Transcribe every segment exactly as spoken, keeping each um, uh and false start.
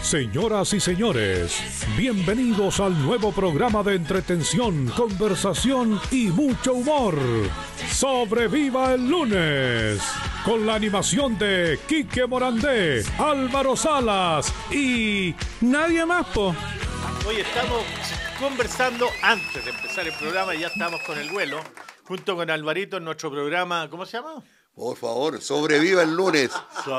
Señoras y señores, bienvenidos al nuevo programa de entretención, conversación y mucho humor. Sobreviva el lunes, con la animación de Quique Morandé, Álvaro Salas y nadie más, po. Hoy estamos conversando, antes de empezar el programa, ya estamos con el vuelo, junto con Alvarito en nuestro programa, ¿cómo se llama? Por favor, sobreviva el lunes.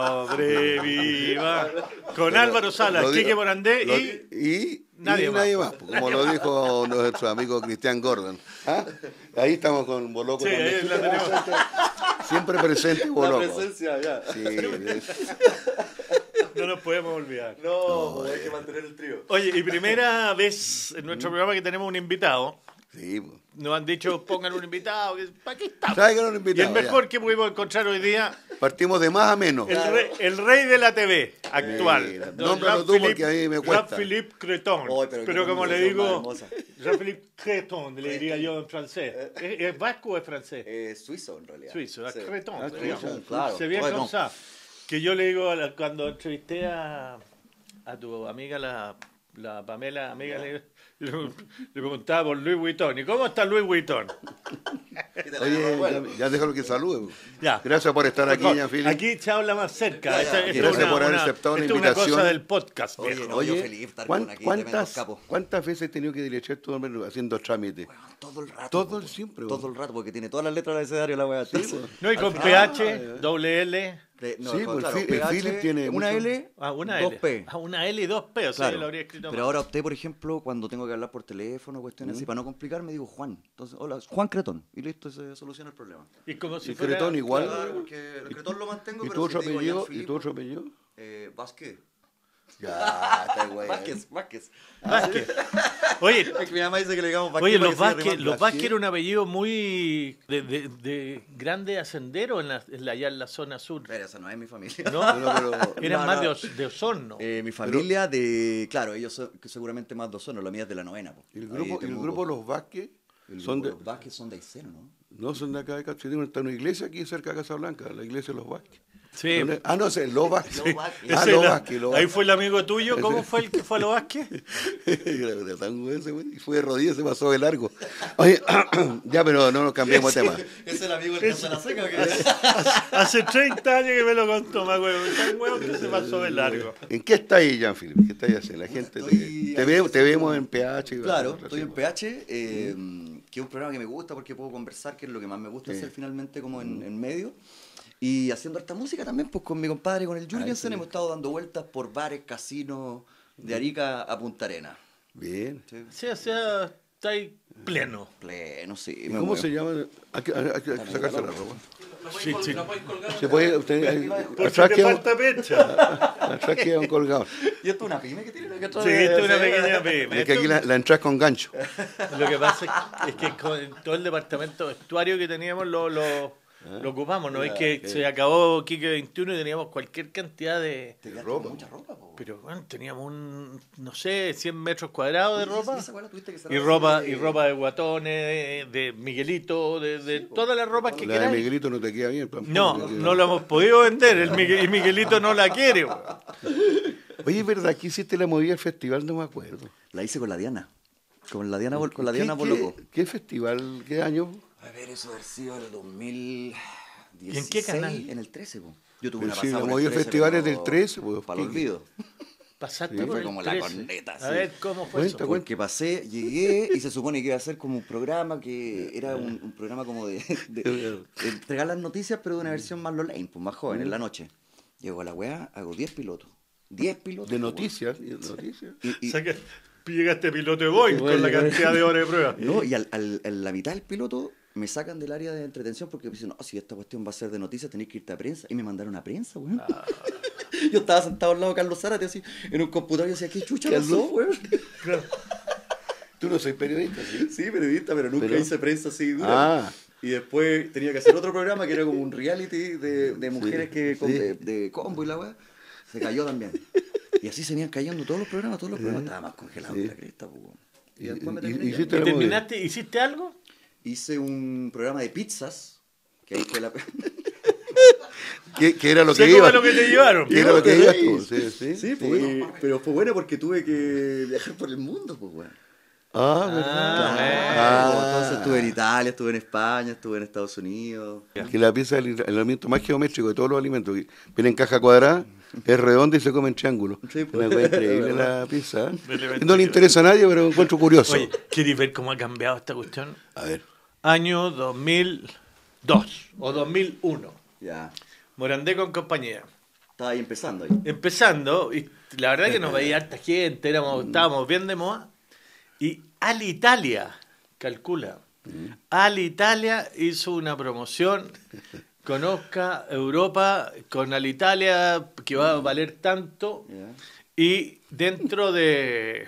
Sobreviva. Con Álvaro Salas, Lo digo- Quique Morandé lo- y... y nadie y más. nadie más, como lo dijo nuestro amigo Cristian Gordon. ¿Ah? Ahí estamos con Boloco. Sí, también. ahí la tenemos. Siempre presente La Boloco. presencia, ya. Sí, es- No nos podemos olvidar. No, hay que mantener el trío. Oye, y primera vez en nuestro programa que tenemos un invitado. sí, pues. Nos han dicho, pongan un invitado. que- ¿Para qué estamos? ¿Sabe que no lo Y el invitamos? mejor Ya. que pudimos encontrar hoy día, Partimos de más a menos. el, rey, el rey de la T V actual. Mira, don nómbralo tú porque a mí me cuesta. Jean-Philippe Creton. Ay, pero pero qué como le pronunciación más digo, hermosa. Jean-Philippe Creton, le diría yo en francés. ¿Es, es vasco o es francés? Eh, suizo, en realidad. Suizo, es Sí. Creton. Ah, digamos. suizo, claro. Se bien Bueno, como ça. Que yo le digo, a la- cuando entrevisté a, a tu amiga, la, la Pamela, amiga, le, le, le preguntaba por Louis Vuitton. ¿Y cómo está Louis Vuitton? Oye, ya, ya déjalo que salude. pues. Ya. Gracias por estar aquí, Jean-Philippe. Aquí se habla más cerca. Ya, Esta- ya. esta es Gracias una- por haber una- aceptado la esto es una invitación. cosa del podcast, Oye, viejo. no, yo Oye, feliz de estar ¿cuán- con aquí, tremendos ¿cuántas, capos. ¿cuántas veces he tenido que dirigir tú hombre, haciendo trámites? Todo el rato. Todo po, el siempre, Todo po. el rato, porque tiene todas las letras del abecedario la wea. Sí, No, y con P H, doble L, no, Sí, con- pues, claro, el P H, Philip tiene una mucho- L, ah, una dos L. P. Ah, una L y dos P, o sea, Claro. yo lo habría escrito Pero mal. ahora opté, por ejemplo, cuando tengo que hablar por teléfono, cuestiones así, para no complicarme, digo Juan. Entonces, hola, Juan Cretón. Y listo, se soluciona el problema. Y como si ¿Y fuera... Cretón igual? Claro, porque el Cretón lo mantengo, ¿Y pero tu otro si te digo apellido? ¿Y Jean-Philippe, tu otro apellido? Eh, Vázquez. Ya, está güey. Vázquez, Vázquez. Vázquez. Oye, Es que mi mamá dice que le digamos Vázquez. oye, para los que siga Vázquez, rimando. los Vázquez era un apellido muy de, de, de grande ascendero en la, en la- allá en la zona sur. Pero esa no es mi familia. ¿No? Bueno, pero- Eran No, más no. de, Os- de Osorno. Eh, mi familia de... Claro, ellos son que seguramente más de Osorno, la mía es de la novena. Po. el Ahí grupo, de el Temuco. grupo Los Vázquez El son grupo de, Los Vázquez son de Ayseno, ¿no? no son de acá de Castellón, está una iglesia aquí cerca de Casablanca, la iglesia de Los Vázquez. Sí. ¿Dónde? Ah, no sé, Los Vázquez. Los Vázquez. Ah, Ese Los era- Vázquez, Los ahí Vázquez. fue el amigo tuyo. ¿Cómo fue el que fue a los Vázquez? Era tan güey ese, güey, y fue de rodillas, se pasó de largo. Oye, ya, pero no nos cambiemos de tema. ¿Es el amigo del Casa la Seca que Hace treinta años que me lo contó, más huevo. Tan huevo que se pasó de largo. ¿En qué está ahí, Jean-Philippe? ¿Qué está ahí haciendo? La gente te, Estoy te, ve- te vemos en P H. y- Claro, así, estoy en pues. P H, eh, que es un programa que me gusta porque puedo conversar, que es lo que más me gusta Sí. hacer finalmente como en, en medio. Y haciendo harta música también, pues con mi compadre, con el Jürgensen, sí. hemos estado dando vueltas por bares, casinos, de Arica a Punta Arena. Bien. Sí. Sí, o sea, está ahí pleno. Pleno, sí. ¿Y me ¿Cómo muevo. se llama? Hay que, hay que sacarse la ropa. Sí, sí. Se puede, usted, Porque atrás te queda un- falta pecha. atrás queda un colgado. ¿Y esto es una pyme que tiene que Sí, esto es una pequeña pyme. Es que aquí la, la entras con gancho. Lo que pasa es que con todo el departamento de vestuario que teníamos lo, lo, lo ocupamos, ¿no? Es que se acabó Quique veintiuno y teníamos cualquier cantidad de... Te quedaste ropa. con mucha ropa, po. Pero bueno, teníamos un, no sé, cien metros cuadrados de Oye, ropa. ¿y esa weá la tuviste que cerrar Y así ropa, de- y ropa de guatones, de, de Miguelito, de, de todas las ropas que La de queráis. Miguelito no te queda bien. pan- No, pan- no lo hemos podido vender. El Migue- y Miguelito no la quiere. weón. Oye, es verdad, aquí hiciste la movida del festival, no me acuerdo. La hice con la Diana. Con la Diana, Bol- con la ¿Qué- Diana qué- Boloco. ¿Qué festival? ¿Qué año? A ver, eso debe haber sido el dos mil dieciséis. ¿Y en qué canal? En el trece, po. Yo tuve Pero una sí, pasada la por el movida trece, festivales pero del trece, pues, Para el ¿qué- olvido. Pasaste Sí, por fue el como la trece. corneta, A sí. ver, ¿cómo fue Cuenta, eso? cuenta. Porque pasé, llegué y se supone que iba a ser como un programa que era un, un programa como de, de- de entregar las noticias, pero de una versión más lolane, pues más joven, en la noche. Llego a la weá, hago diez pilotos. diez pilotos. De po, noticias. y de noticias. weón. Y, O y- sea que llegaste piloto de Boeing con la cantidad de horas de prueba. no, y al, al- en la mitad del piloto me sacan del área de entretención porque me dicen, no, si esta cuestión va a ser de noticias, tenéis que irte a prensa. Y me mandaron a prensa, weón. Ah. Yo estaba sentado al lado de Carlos Zárate, así, en un computador, y decía, ¿qué chucha Carlos. pasó, weón? Tú no soy periodista, ¿sí? Sí, periodista, pero nunca Pero- hice prensa así dura. Ah. Y después tenía que hacer otro programa que era como un reality de, de mujeres que con- sí. de, de combo y la weá. Se cayó también. Y así se venían cayendo todos los programas, todos los programas. Estaba más congelado Sí. que la cresta, pues, weón. Y Y- después me y- terminé y quedando. hiciste ¿Y la movida. terminaste? ¿Hiciste algo? Hice un programa de pizzas, que ahí fue la... que, que era lo sé que cómo iba. es lo que te llevaron. Que era lo que ibas tú. Sí, sí. Sí, pues, y- pero fue bueno porque tuve que viajar por el mundo, pues, weón. Ah, ¿verdad? Ah, Entonces estuve en Italia, estuve en España, estuve en Estados Unidos. Que la pieza es el elemento más geométrico de todos los alimentos. Que viene en caja cuadrada, es redonda y se come en triángulo. Sí, pues. Una cosa increíble la pizza. ¿eh? Elemento No le interesa a nadie, pero encuentro curioso. Oye, ¿quieres ver cómo ha cambiado esta cuestión? A ver. Año dos mil dos o dos mil uno. Ya, Morandé con compañía. estaba ahí empezando ahí. Empezando, y la verdad que nos veía harta gente, éramos, estábamos bien de moda. Y Alitalia, calcula, Alitalia hizo una promoción, conozca Europa con Alitalia, que va a valer tanto, Ya. y dentro de,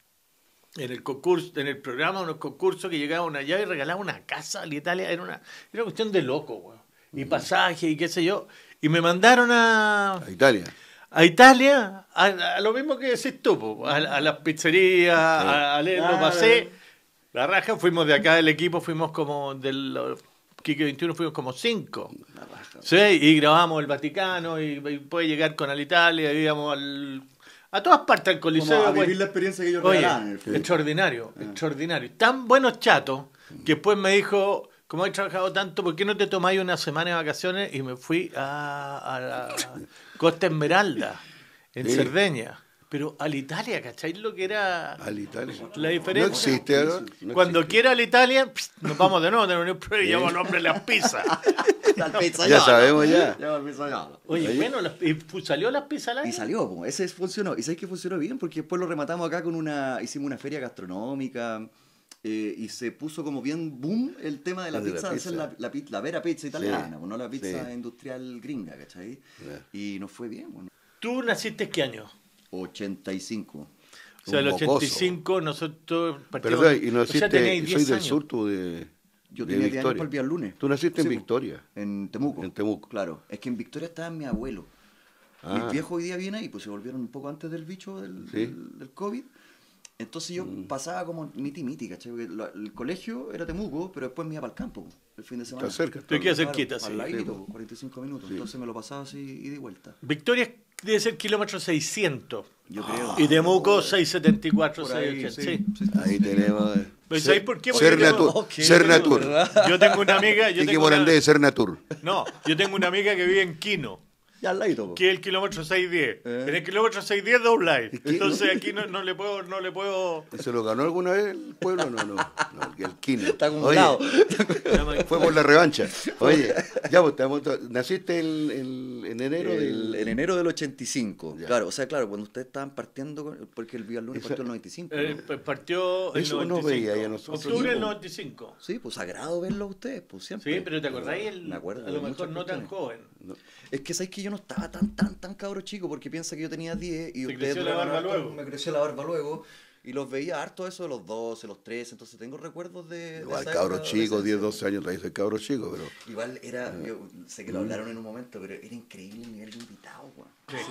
en el concurso, en el programa, unos concursos que llegaban allá y regalaban una casa a Alitalia, era una, era una cuestión de loco, weón. Y pasaje y qué sé yo, y me mandaron a... A Italia. A Italia, a, a lo mismo que decís tú, po, a, a las pizzerías, a, a leer, lo pasé, la raja, fuimos de acá del equipo, fuimos como del Quique veintiuno, fuimos como cinco. Sí, y grabamos el Vaticano, y, y puede llegar con Alitalia, íbamos al, a todas partes, al Coliseo. Como a pues. vivir la experiencia que ellos Oye, regalaban en el film. extraordinario, extraordinario. Tan buenos chatos que después me dijo, como he trabajado tanto, ¿por qué no te tomáis una semana de vacaciones? Y me fui a, a la Costa Esmeralda, en Sí. Cerdeña. Pero Alitalia, ¿cacháis lo que era Al Italia. la diferencia? No existe ahora. no Cuando existe. quiera Alitalia, pst, nos vamos de nuevo, tenemos un problema y llamo al hombre las pizzas. Al pizzaiolo. Ya sabemos ya. Ya, al pizzaiolo. Oye, bueno, las- y fu- salió las pizzas al aire. Y salió, po, ese funcionó. Y sabéis que funcionó bien porque después lo rematamos acá con una. Hicimos una feria gastronómica eh, y se puso como bien boom el tema de la De la pizza, de hacer pizza. la, la, pi- la vera pizza italiana, po, no la pizza sí. industrial gringa, ¿cachai? Ya. Y nos fue bien, bueno. ¿Tú naciste qué año? ochenta y cinco. O sea, el Un mocoso. ochenta y cinco nosotros partimos... Pero, y no o sea, naciste, teníais soy diez del años. sur, tú de, Yo de tenía diez años Victoria. para el día lunes. Tú naciste en Sí, po. Victoria. En Temuco. En Temuco. Claro. Es que en Victoria estaba mi abuelo. Ah. Mis viejos hoy día vienen ahí, pues se volvieron un poco antes del bicho del, Sí. del, del COVID. Entonces yo pasaba como miti miti, ¿cachai? Porque lo- el colegio era Temuco, pero después me iba para el campo el fin de semana. Está cerca. Te quedas Claro, cerquita, al sí. ladito, po, cuarenta y cinco minutos. Entonces me lo pasaba así y de vuelta. Victoria debe ser kilómetro seiscientos. Yo creo. Y Temuco seiscientos setenta y cuatro, Por ahí, seiscientos ochenta. Sí. Ahí tenemos. eh, Pero ser- ¿sabéis por qué? Porque Ser, yo natu- tengo- ser Natur. Yo tengo una amiga... Yo Quique tengo una- Morandé de Ser Natur. No, yo tengo una amiga que vive en Quino, Ya al ladito, po. que es el kilómetro seiscientos diez. Eh. En el kilómetro seiscientos diez dobláis. qué? Entonces aquí no, no le puedo... No le puedo... ¿Y ¿Se lo ganó alguna vez el pueblo? No, no. no el Quino. Está acumulado. Oye, fue por la revancha. Oye, ya vos, estamos- naciste el, el- en enero El- del. en enero del ochenta y cinco. Ya. Claro, o sea, claro, cuando ustedes estaban partiendo, con- porque el Vía Lunes Esa- partió el noventa y cinco. Eh, ¿no? pues partió en Eso no noventa y cinco. veía ya nosotros. Octubre del Sí, po. noventa y cinco. Sí, pues sagrado verlo a ustedes, pues siempre. Sí, pero ¿te acordáis? El, Me acuerdo a de lo muchas mejor no tan cuestiones. joven. Es que sabes que yo no estaba tan, tan, tan cabro chico porque piensa que yo tenía diez y Te ustedes creció la duraron barba harto, luego. me creció la barba luego y los veía harto eso de los doce, los trece, entonces tengo recuerdos de, de Igual esa cabro época de chico, adolescencia. diez, doce años, todavía soy cabro chico, pero. Igual era, yo sé que lo hablaron en un momento, pero era increíble el nivel de invitados, weón.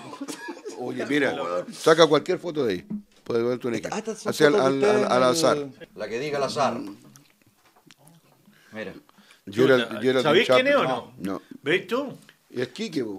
Oye, mira, saca cualquier foto de ahí. Puedes ver tu equipo. Ah, estas son Así al, fotos de al, ustedes al- al en azar. el- La que diga al azar. Mira. Gerald- Chuta, Geraldine ¿sabéis quién es o Chaplin. no? No. ¿Veis tú? Y es Quique, pues.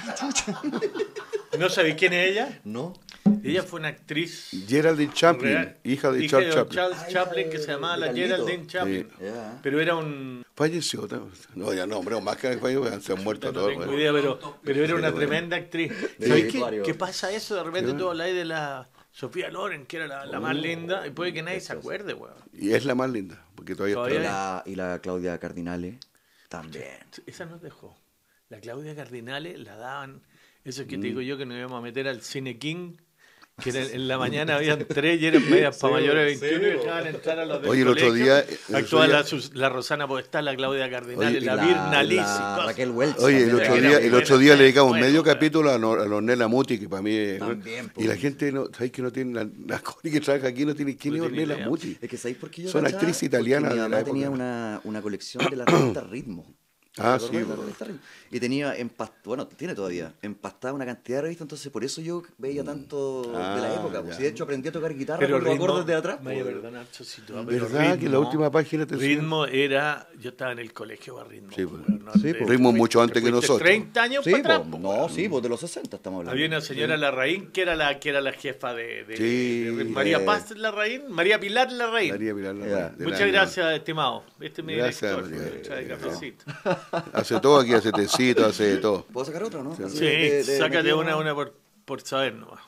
¿No sabéis quién es ella? ¿No? Ella fue una actriz Geraldine Chaplin, real- hija de hija Charles Chaplin. Charles Ay, Chaplin, la que de- se llamaba de la Carlito. Geraldine Chaplin. Ya. Pero era un... Falleció. ¿no? No, ya no, hombre, más que falleció, se han muerto No todos. tengo bueno. idea, pero, pero era una tremenda actriz. De ¿Sabéis qué, obituario. qué pasa eso? De repente tú habláis de la Sofía Loren, que era la, la más linda, y puede que nadie se acuerde, weón. Y es la más linda, porque todavía, Todavía Y está. la, y la Claudia Cardinale también. Esa nos dejó. La Claudia Cardinale la daban. Eso es que te digo yo que nos íbamos a meter al Cine King, que era- en la mañana habían tres y eran medias para mayores de veintiuno y dejaban entrar a los del Oye, el otro colegio. día- el otro Actuaba día- la, Sus- la Rosana Podestá, la Claudia Cardinale, Oye, y la, la- Virna Liz y la cosas. Raquel Welch. Oye, el también otro era día, muy el otro buena, día le dedicamos bueno, medio bueno. capítulo a, Nor- a Ornella Muti, que para mí es. También, po. Y la gente, no, ¿sabes que no tiene? La, la Connie que trabaja aquí no tiene. ¿Quién No es tiene Ornella idea. Muti? Es que ¿sabéis por qué yo Son cachaba? actrices italianas Porque mi de la mamá época. tenía una, una colección de la revista Ritmo. Ah, ¿Te sí, acordás de la po. revista Ritmo? Y tenía empastada, bueno, tiene todavía, empastada una cantidad de revistas, entonces por eso yo veía tanto de la Ah, época. Pues, ya. y de hecho aprendí a tocar guitarra Pero con los ritmo, acordes de atrás. me pues, vaya a perdonar, Chocito, pero ¿Verdad que la ritmo- última página te decía? Ritmo era. Yo estaba en el colegio a ritmo. Sí, pues, pues. no, Sí, te- pues. te Ritmo fuiste- mucho antes te que fuiste nosotros. treinta años Sí, para atrás. po, pues, no, weón. sí, pues de los sesenta estamos hablando. Había una señora Larraín que era la que era la jefa de, de- Sí, de- María eh. Paz Larraín, María Pilar Larraín. María Pilar Larraín, Ya. del Muchas año. gracias, estimado. Este es mi Gracias, director. María. me trae cafecito. Hace todo aquí, hace tecito, hace de todo. ¿Puedo sacar otra, no? Así Sí, de- de- sácate metido, una, ¿no? una por, por saber nomás.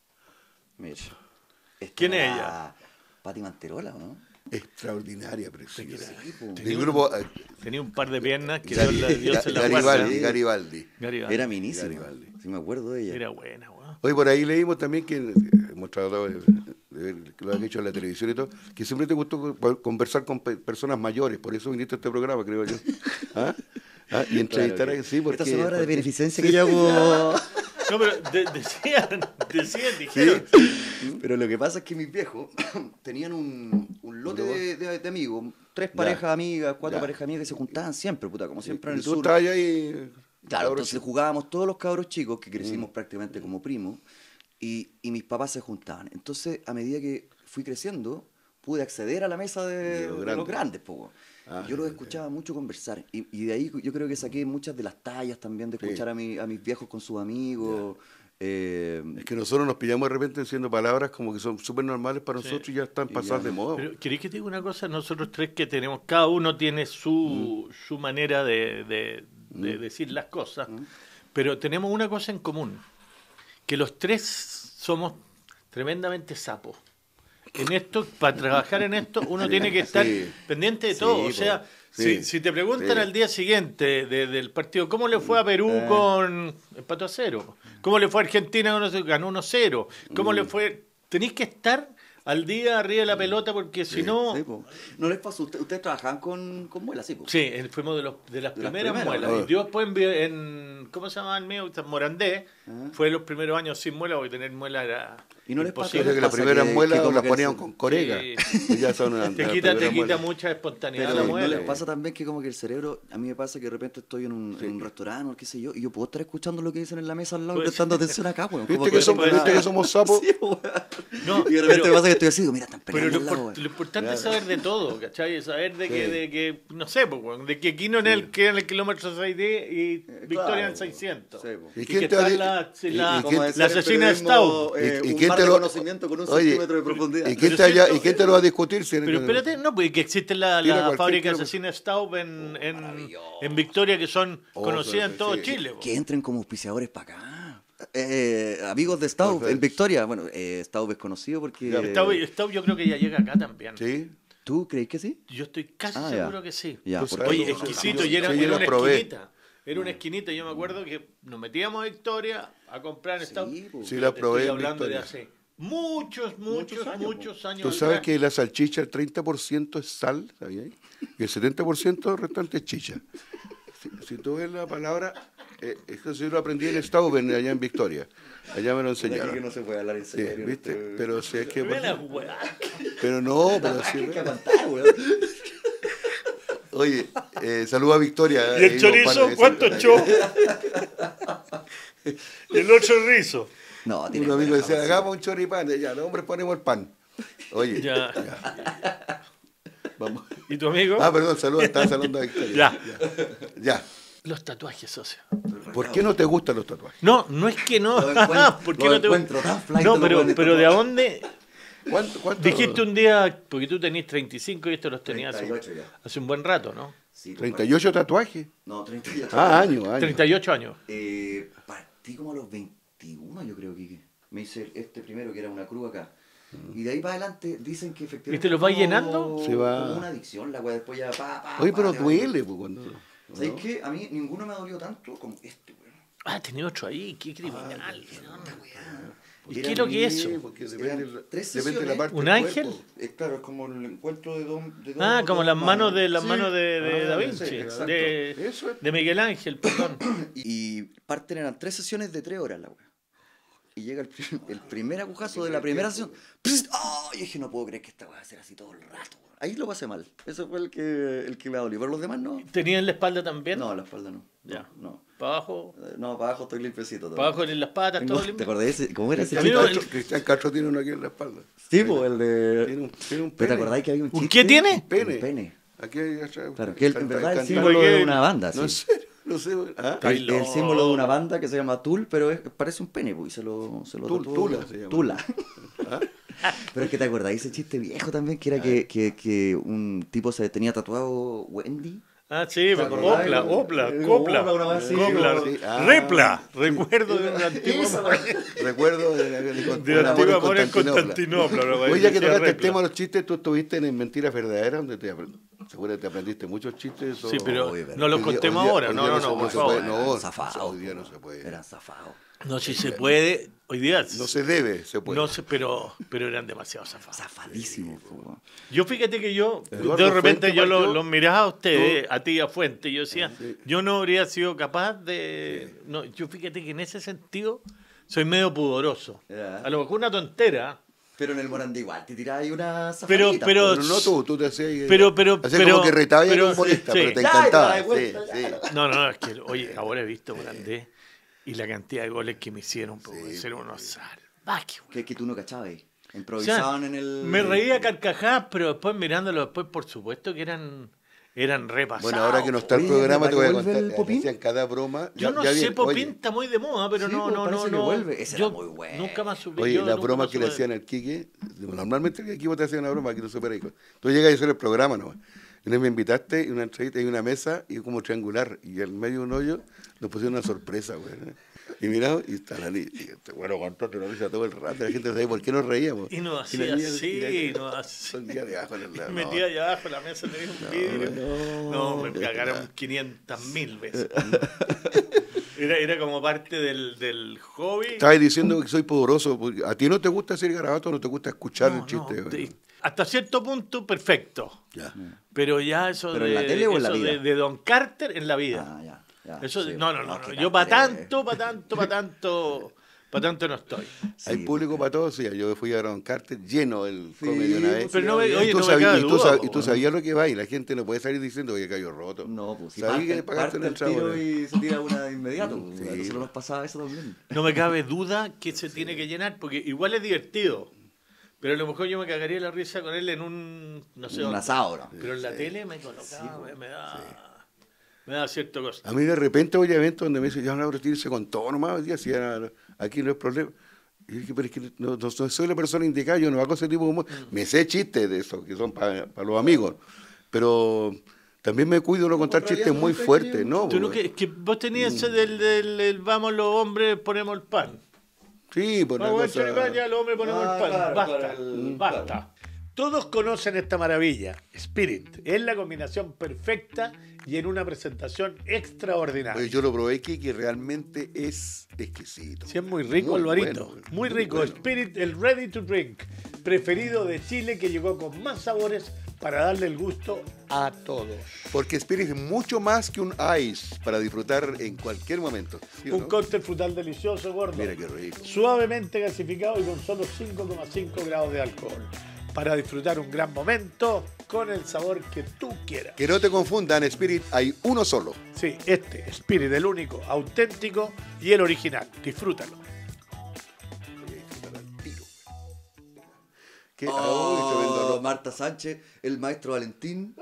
Mira. Esta ¿Quién es era ella? Pati Manterola, ¿o no? Extraordinaria, preciosa. Sí, po. Del grupo eh, Tenía un par de piernas que Gari- Dios, la- Dios se la Garibaldi, guarda. Garibaldi. Garibaldi. Era minísima. Garibaldi. Sí, me acuerdo de ella. Era buena, weón. Hoy por ahí leímos también que eh, hemos tratado de, de ver que lo han hecho en la televisión y todo, que siempre te gustó co- conversar con pe- personas mayores, por eso viniste a este programa, creo yo. ¿Ah? ¿Ah? Y entrevistar Claro, a sí, porque Esta es una obra de porque- beneficencia que yo hago. No, pero de- decían, decían, dijeron. Pero lo que pasa es que mis viejos tenían un, un lote de, de- de amigos, tres parejas amigas, cuatro Ya. parejas amigas que se juntaban siempre, puta, como siempre en y el tú sur. estabas ahí. Claro, ahora entonces sí. jugábamos todos los cabros chicos que Mm. crecimos prácticamente como primos y, y mis papás se juntaban. Entonces, a medida que fui creciendo, pude acceder a la mesa de, De de los los grandes. grandes. po. Ah, yo los ya, escuchaba mucho conversar y, y de ahí yo creo que saqué muchas de las tallas también de Sí. escuchar a, mi- a mis viejos con sus amigos. eh, Es que nosotros nos pillamos de repente diciendo palabras como que son súper normales para nosotros y ya están Y pasadas ya. de moda. Pero, ¿queréis que te diga una cosa? Nosotros tres que tenemos, cada uno tiene su, su manera de, de- de decir las cosas, pero tenemos una cosa en común, que los tres somos tremendamente sapos. En esto, para trabajar en esto, uno tiene que estar Sí. pendiente de Sí, todo. po. O sea, Sí. si, si te preguntan Sí. al día siguiente de- del partido, ¿cómo le fue a Perú Eh. con empató a cero? ¿Cómo le fue a Argentina con- ganó uno cero? ¿Cómo Mm. le fue? Tenéis que estar al día arriba de la pelota porque si no... sí, po. ¿No les pasó? Usted- ¿Ustedes trabajaban con, con muelas? Sí, po. Sí, eh, fuimos de, los, de las De las primeras primeras, muelas. ¿no? Y yo después en, en- ¿cómo se llama el mío? Morandé. Ah. Fue los primeros años sin muela, porque tener muela era ¿Y no les Yo imposible. creo que las pasa primeras que- muelas que como las que ponían el- con corega. Sí. Y ya son una- Te las quita, te primeras quita muelas. mucha espontaneidad Pero la ¿no muela. les pasa también que como que el cerebro, a mí me pasa que de repente estoy en un, en un restaurante o qué sé yo, y yo puedo estar escuchando lo que dicen en la mesa al lado, Pues- prestando atención acá, weón. ¿Viste Como que somos, puede viste ser. que somos sapos? Sí, weón. No, Y de repente pero- me pasa que estoy así, digo, mira, están Pero peleando lo, al lado, impor- weón. lo importante es Claro. saber de todo, ¿cachai? Saber de que, Sí. de que no sé, pues, weón, de que Aquino en el, queda en el kilómetro seis D y Victoria en claro. el seiscientos. Sí, pues. ¿Y Y, quién que te va a está di- la, y- la, y Como quién- decía la el asesina de periodismo, Staub. eh, ¿Y- y un quién mar te de lo- conocimiento con un Oye, centímetro de profundidad. ¿Y quién, Pero te haya- siento- ¿Y quién te lo va a discutir? Si Pero espérate, no, porque que existe la, Tira la cualquier fábrica de kilómetro. asesina Staub en, en, maravilloso. en Victoria, que son Oh, conocidas en sí, todo sí. Chile. po. Que entren como auspiciadores para acá. Eh, amigos de Staub, Perfecto. en Victoria. Bueno, eh, Staub es conocido porque... Ya, Staub, Staub yo creo que ya llega acá también. Sí. ¿Tú crees que sí? Yo estoy casi Ah, ya. seguro que sí. Ya, Tú porque- sabes. Oye, no, no, exquisito, no, y era, sí, yo era los una probé. esquinita. Era una esquinita, yo me acuerdo que nos metíamos a Victoria a comprar en Staub. Sí, pues. Sí, la Te probé Estoy en hablando de Victoria. hace muchos, muchos, años, muchos años. Tú sabes atrás. que la salchicha, el treinta por ciento es sal, ¿sabías? Y el setenta por ciento restante es chicha. Si, si tú ves la palabra, eh, eso sí lo aprendí en Stauben, allá en Victoria. Allá me lo Aquí que enseñaron. no se puede hablar en Sí, serio. ¿viste? este- Pero si es que... Ve la weá. Pero no, pero sí. Hay que aguantar, weón. Oye, eh, saluda a Victoria. ¿Y el ahí, chorizo? compadre, ¿Cuánto ese- echó? Y el otro rizo. No, tiene Un amigo buena decía, razón. hagamos un choripán. Ya, los hombres ponemos el pan. Oye, Ya. vamos. ¿Y tu amigo? Ah, perdón, saluda, estaba saludando a Victoria. Ya. Ya. Los tatuajes, socio. ¿Por qué no te gustan los tatuajes? No, no es que no. Lo encuentro- ¿Por qué lo no te encuentro tan flight No, los pero, buenos pero ¿de tatuajes. dónde? ¿Cuánto, cuánto? Dijiste un día, porque tú tenías treinta y cinco y esto los tenías hace, treinta y ocho ya. hace un buen rato, ¿no? Sí, treinta y ocho tatuajes. No, treinta y ocho. Ah, años, años. treinta y ocho años. Eh, partí como a los veintiuno, yo creo, Quique. Me hice este primero, que era una cruz acá. Y de ahí para adelante dicen que efectivamente... ¿Y te los vas como- llenando? Se va. Como una adicción, la weá, después ya... Pa, pa, Oye, pa, pero te va- duele, pues, cuando... ¿Sabes ¿no? qué? A mí ninguno me ha dolido tanto como este, weón. Ah, tenía otro ahí, qué criminal. ¿Y Era qué es lo que es bien, eso? Porque depende, Eran tres depende de la sesiones. parte ¿Un del ángel? cuerpo. Es claro, es como el encuentro de dos... De dos Ah, de como dos las manos de las Sí. manos de, de Ah, Da sí, Vinci, exacto. de, Eso es. de Miguel Ángel, perdón. Y parten eran tres sesiones de tres horas, la weá. y llega el, pri- el primer agujazo de la primera sesión. ¡Pss! ¡Oh! Y dije, no puedo creer que esta va a ser así todo el rato. Ahí lo pasé mal. Ese fue el que, el que me dolió. Pero los demás no. ¿Tenía en la espalda también? No, la espalda no. Ya. No. ¿Para abajo? Eh, No, para abajo estoy limpiecito. todo. ¿Para abajo en las patas? Tengo- ¿Todo ¿Te limpio? acordás de ese? ¿Cómo era ese A mí chiste? no- Cristian, Cristian Castro tiene uno aquí en la espalda. Sí, pues, el de... Tiene un, tiene un ¿Pero pene. te acordáis que había un ¿Un chiste? qué tiene? Pene. Un pene. Aquí hay atrás. Claro, que él, en verdad el Canta- símbolo ¿Por qué? de una banda, sí. No sé, no sé. ¿Ah? Ay, El, el no. símbolo de una banda que se llama Tool, pero es- parece un pene, pues, y se lo, se lo Tul- tatuó- Tula se llama. Tula. ¿Ah? Pero es que te acordáis ese chiste viejo también, que era que, que, que un tipo se tenía tatuado Wendy. Ah, sí, ¿Te acordás? Opla, Opla, Eh, Copla, Opla, una vez así, Copla, sí. Ah. Repla, recuerdo de un antiguo Esa, Recuerdo de, de, de, de un antiguo amor en Constantinopla. una Oye, vez ya que decía tocaste el Repla. tema de los chistes, tú estuviste en Mentiras Verdaderas, donde te, aprend- seguro que te aprendiste muchos chistes. Sí, o- pero Oye, pero no los Hoy día- contemos hoy día- ahora. hoy No, día no, se- no, por se favor. puede, no, Zafados, hoy día no se puede. Eran zafados. No, si se puede, hoy día No se debe, se puede. no sé, pero, pero eran demasiado zafados. Zafadísimos. po. Yo fíjate que yo, Eduardo de repente Fuente yo lo- partió- los miraba a ustedes, a ti y a Fuente, y yo decía, Sí. yo no habría sido capaz de... No, yo fíjate que en ese sentido soy medio pudoroso. Ya. A lo mejor una tontera, Pero en el Morandé igual te tiraba ahí una Pero- zafadita. pero- po. Pero no tú, tú te hacías. eh, Pero- pero- hacías pero- como que retabas y pero- era humorista, sí, pero sí. te Ya, encantaba. ya, de Sí, vuelta, sí. ya. no, no, es que, oye, ahora he visto Morandé y la cantidad de goles que me hicieron, por Sí, ser unos salvajes. güey. Que, que tú no cachabas ahí. O sea, Improvisaban en el... me reía a carcajadas, pero después mirándolo después, por supuesto que eran, eran repasados. Bueno, ahora que no está el Oye, programa, te voy a ¿verdad que vuelve contar. el Popín? Hacían cada broma. Yo ya- no ya sé, viene- Popín oye, está muy de moda, pero Sí, no, pues, no, no, parece que no. vuelve. Ese Yo era muy bueno. nunca más subí. Oye, yo las nunca bromas más que le subí. hacían al Quique, normalmente el equipo te hacía una broma, aquí no supera. Tú llegas a hacer el programa nomás. Y una vez me invitaste, y una entrevista, y una mesa, y como triangular, y en medio de un hoyo nos pusieron una sorpresa, güey. Y miramos, y está la niña, y este, bueno, contate una risa todo el rato, la gente sabe por qué nos reíamos. Y nos la hacía niña- así, y la niña- nos hacía- Son días de abajo en el lado. Y metía allá abajo la mesa, tenía un vidrio. no, No, me no, cagaron no. quinientas mil veces. Era, era como parte del, del hobby. Estabas diciendo que soy poderoso, porque a ti no te gusta hacer garabato, no te gusta escuchar No, el chiste. no, güey. te- hasta cierto punto, perfecto. Ya. Pero ya eso, ¿Pero de, en la tele o en la eso vida? de, de Don Carter en la vida. Ah, ya. ya, Eso, sí. no, no, no, es no. que Yo para Carter es- tanto, para tanto, para tanto, para tanto no estoy. Hay Sí, público para todos, sí. Yo fui a Don Carter lleno el Sí, comedia una vez. Pero no me- Y oye, tú no me sabí- cabe y tú, duda, sab- po, y tú weón. sabías lo que va y la gente no puede salir diciendo que cayó roto. No, pues si Sabí parte, que pagaste parte el el tiro chavo. y se tira una de inmediato. pues, Sí. a nosotros nos pasaba eso también. No me cabe duda que se tiene que llenar, porque igual es divertido. Pero a lo mejor yo me cagaría la risa con él en un, no sé Un dónde. asado, ¿no? Pero en la tele me colocaba, me, me da, me da cierto costo. A mí de repente voy a eventos donde me dicen, ya no, tírese con todo nomás, hoy día, si ya, aquí no es problema. Y yo dije, pero es que no, no- no soy la persona indicada, yo no hago ese tipo de humor. Me sé chistes de eso, que son para los amigos. Pero también me cuido no contar chistes muy fuertes, ¿no? Tú no, porque- que, que vos tenías ese del, del, del vamos los hombres, ponemos el pan. Sí, por una Vamos a cosa... echar ya los hombres ponemos Ah, el pan. claro, basta, para el- basta. Todos conocen esta maravilla, Spirit. Es la combinación perfecta y en una presentación extraordinaria. Oye, yo lo probé aquí, que realmente es exquisito. Sí, es muy rico, Muy Alvarito. bueno, muy muy rico. bueno. Spirit, el ready to drink. Preferido de Chile, que llegó con más sabores para darle el gusto a todos. Porque Spirit es mucho más que un ice para disfrutar en cualquier momento. ¿Sí o Un no? cóctel frutal delicioso, gordo. Mira qué rico. Suavemente gasificado y con solo cinco coma cinco grados de alcohol. Para disfrutar un gran momento con el sabor que tú quieras. Que no te confundan, Spirit hay uno solo. Sí, este, Spirit, el único, auténtico y el original. Disfrútalo. Voy a disfrutar al tiro. ¿Qué? Oh, Ah, uy, tremendo, ¿no? Marta Sánchez, el maestro Valentín,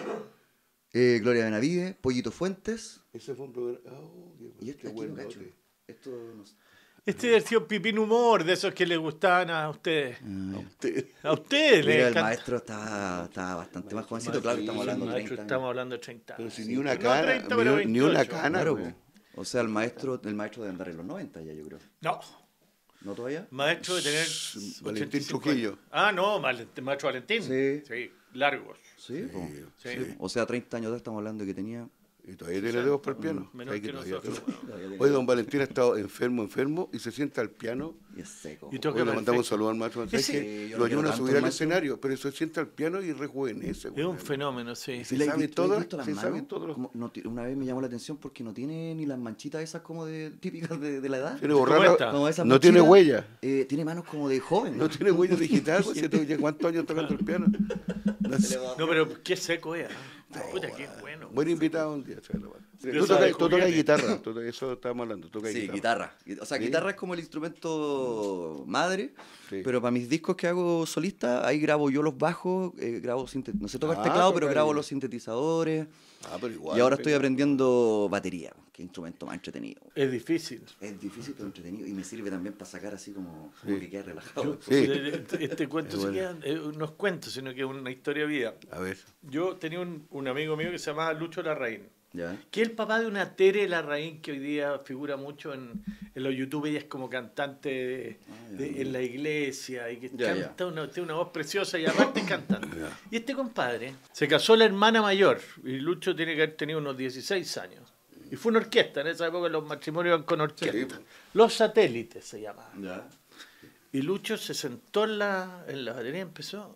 eh, Gloria Benavide, Pollito Fuentes. Ese fue un programa. Oh, qué, Y este qué aquí buen no cacho. dote. Esto no sé. Este es el pipín humor, de esos que les gustaban a ustedes. Usted- A ustedes les Mira, el encanta. maestro estaba, estaba bastante más jovencito, claro, estamos hablando de Maestro, treinta años. estamos hablando de treinta. Pero si Sí, ni una no cana, treinta, ni, pero ni una veintiocho. cana. Claro, güey. po. O sea, el maestro, el maestro de andar en los noventa ya, yo creo. No, ¿No todavía? maestro de tener Valentín ochenta y cinco Trujillo. años. Ah, no, Valentín- maestro Valentín. Sí. Sí, largos. Sí, po. Sí. Sí. O sea, treinta años de estamos hablando que tenía. Y todavía tiene dedos para el piano. Menor Ahí que todavía nosotros. tiene. todavía tenía- Oye, don Valentín ha estado enfermo, enfermo, y se sienta al piano Y es seco. Y toca Hoy le mandamos un perfecto. saludo al maestro. ¿Sabes Ese- qué? yo Lo lo quiero ayudan a tanto, subir al maestro. escenario, pero se sienta al piano y rejuvenece. Es güey. un fenómeno, sí. Se ¿Y la- sabe y tú has todo, visto las se sabe manos? todo lo- Como no ti- una vez me llamó la atención porque no tiene ni las manchitas esas como de típicas de, de la edad. Tiene ¿Cómo borrada- está? Como esas No tiene manchitas, huella. eh, tiene manos como de joven. No tiene huella digital, pues, si tú ya cuántos años tocando el piano. No sé. No, pero qué seco es. ¿ah? Puta, qué bueno. Buen invitado un día, chaval. Yo Tú sabe tocas, tú tocas juguete. guitarra, tú tocas- eso estábamos hablando. Tú tocas Sí, guitarra. guitarra. O sea, Sí. guitarra es como el instrumento madre, Sí. pero para mis discos que hago solista, ahí grabo yo los bajos, eh, grabo sinte- no sé tocar Ah, teclado, pero toca grabo ahí. los sintetizadores. Ah, pero igual. Y ahora estoy pero- aprendiendo batería, que instrumento más entretenido. Es difícil. Es difícil pero entretenido y me sirve también para sacar así como, como Sí. que quede relajado. Sí. Este, este cuento Es se bueno. queda, eh, no es cuento, sino que es una historia de vida. A ver. Yo tenía un, un amigo mío que se llamaba Lucho Larraín, ¿Ya? que es el papá de una Tere Larraín que hoy día figura mucho en, en los YouTube. Ella es como cantante de- Ah, ya. de- en la iglesia y que Ya, ya. canta una, tiene una voz preciosa y aparte es cantante. Y este compadre se casó la hermana mayor y Lucho tiene que haber tenido unos dieciséis años. Y fue una orquesta, en esa época los matrimonios iban con orquesta. Sí, pues. Los Satélites se llamaban. ¿Ya? Y Lucho se sentó en la, en la batería, empezó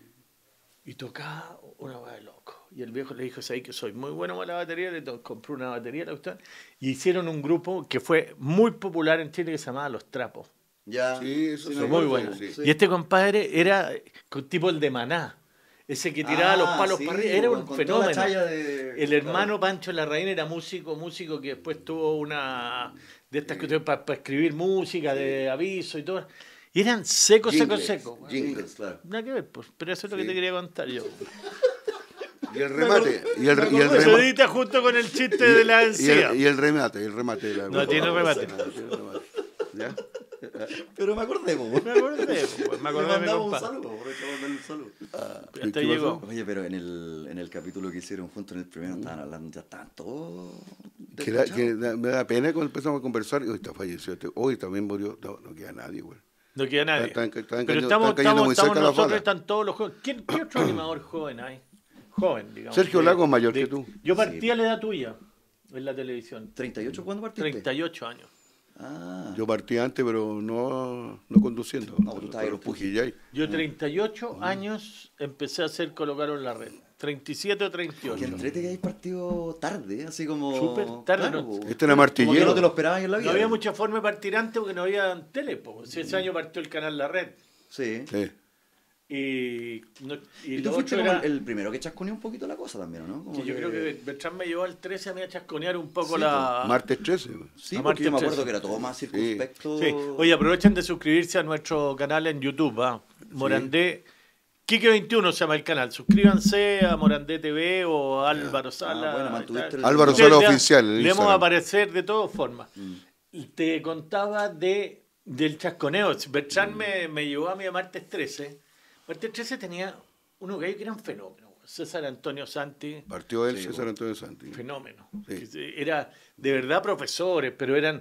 y tocaba una hueá de loco. Y el viejo le dijo, ¿sabes que soy muy bueno con la batería? Le to- compró una batería, la cuestión, y hicieron un grupo que fue muy popular en Chile que se llamaba Los Trapos. Ya. Sí, eso me sí, Muy acuerdo, bueno. sí. sí. Y este compadre era con tipo el de Maná. Ese que tiraba Ah, los palos sí, para arriba. Era con- un con toda fenómeno. la challa de- El hermano Pancho Larraín era músico, músico que después tuvo una de estas cuestiones para escribir música, de aviso y todo. Y eran secos, secos, Jingles, secos. weón. jingles. Claro. Nada que ver, pues. Pero eso es lo que Sí. te quería contar yo. Y el remate. Y el, y el Se remate. edita junto con el chiste de la Y el, encía. y el remate, el remate. de la- No tiene remate. No, tiene remate. ¿Ya? Pero me acordé, po. Me acordé, pues, me acordé Le de mi mandamos un compadre. saludo, aprovechamos de darle un saludo. ¿Qué- Hasta qué llegó. pasó? Oye, pero en el, en el capítulo que hicieron juntos en el primero estaban hablando ya tanto. Que, da- que da- me da pena cuando empezamos a conversar. Hoy está fallecido. este- Hoy también murió. No, no queda nadie, güey. No queda nadie. Están- están Pero cayendo- estamos, están cayendo estamos, muy estamos cerca las nosotros, balas. están todos los jóvenes. ¿Quién, ¿Qué otro animador joven hay? Joven, digamos. Sergio de- Lago es mayor de- que tú. Yo partí a la edad tuya en la televisión. ¿treinta y ocho cuándo partiste? treinta y ocho años. Ah, Yo partí antes, pero no, no conduciendo. No, tú estabas en los Pujillay. Yo treinta y ocho años empecé a hacer colocaron la red. treinta y siete o treinta y que ocho. entrete que hayas partido tarde, así como. Súper tarde, Claro, no- po. Este era Como que martillero. no te lo esperabas en la No vida. había mucha forma de partir antes porque no había tele. Po. Si ese año partió el canal La Red. Sí. Sí. Y, no- y Y lo tú fuiste otro como era el, el primero que chasconeó un poquito la cosa también, ¿no? Como que yo creo que Bertrán me llevó al trece a mí a chasconear un poco Sí, la... Martes trece. güey. Sí, a porque yo me Martes acuerdo trece. que era todo más circunspecto. Sí. Oye, aprovechen de suscribirse a nuestro canal en YouTube, ¿ah? Morandé, Quique veintiuno se llama el canal. Suscríbanse a Morandé T V o a Álvaro Sala. Ah, bueno, mantuviste tal. el- Álvaro Ustedes Sala le- oficial, en Le vamos a Instagram. aparecer de todas formas. Mm. Y te contaba de del chasconeo. Bertrán me, me llevó a mí a Martes trece. Martes trece tenía unos gallos que eran fenómenos. César Antonio Santi, Partió él, Sí, César Antonio Santi. fenómeno. Sí. Que Era de verdad profesores, pero eran...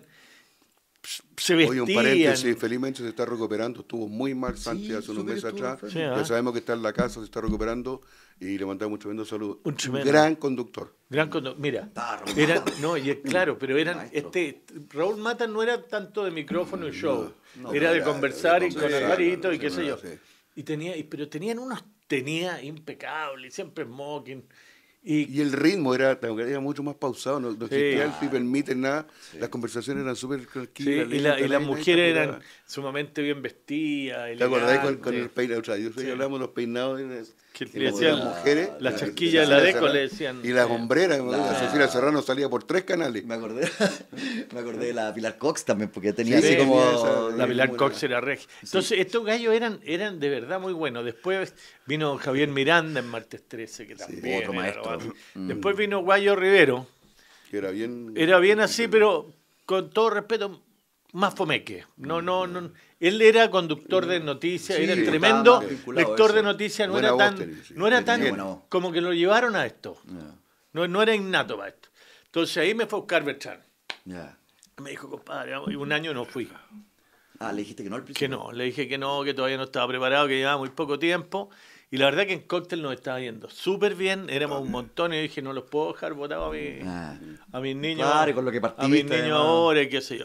Se vestían. Oye, un paréntesis, felizmente se está recuperando. Estuvo muy mal Santi Sí, hace unos supe que meses estuvo atrás. enfermo. Sí, Ya ¿ah? sabemos que está en la casa, se está recuperando y le mandamos un tremendo saludo. Un tremendo. gran conductor. Gran condo- Mira, Estaba Raúl era, Mata. no, y es claro, pero eran, Maestro. este, Raúl Mata no era tanto de micrófono y show, no, era de era conversar de y con conversar, Alvarito y sí, qué sé yo. sí. Y tenía, y- pero tenían unos, tenía impecables, siempre smoking. Y, Y el ritmo era, era mucho más pausado, no, no existía el Ah. people meter, nada. Las conversaciones eran súper sí, tranquilas. y, la- y las lentas, mujeres lentas, eran sumamente bien vestidas. ¿te acordás con, con el elegantes. peinado? O sea, yo sé que Sí. hablamos de los peinados de las, Que de le las decían mujeres. la la- chasquilla de la- la la- Deco, la- le decían. Y las hombreras, La- la Cecilia Serrano salía por tres canales. Me acordé, me acordé de la Pilar Cox también, porque tenía Sí, así como. tenía esa- La Pilar muy Cox buena. era regia. Entonces, estos gallos eran, eran de verdad muy buenos. Después vino Javier Miranda en Martes trece, que también otro era maestro. lo máximo. Mm. Después vino Guayo Rivero. Que era bien. Era bien así, pero con todo respeto, más fomeque. No, no, no. Él era conductor de noticias, Sí, era estaba tremendo más vinculado a lector de eso. noticias. No Buena era voz tan, tenía, sí. no era Tenía tan buena voz. como que lo llevaron a esto. Ya, No, no era innato para esto. Entonces ahí me fue a buscar Bertrán. ya. Me dijo, compadre, vamos, y un año no fui. Ah, le dijiste que no al Que principio. no, le dije que no, que todavía no estaba preparado, que llevaba muy poco tiempo. Y la verdad que en cóctel nos estaba yendo súper bien, éramos un montón y dije, no los puedo dejar botados a, mi, Ah. a mis niños, Claro, y con lo que a mis partiste, niños además. ahora y qué sé yo.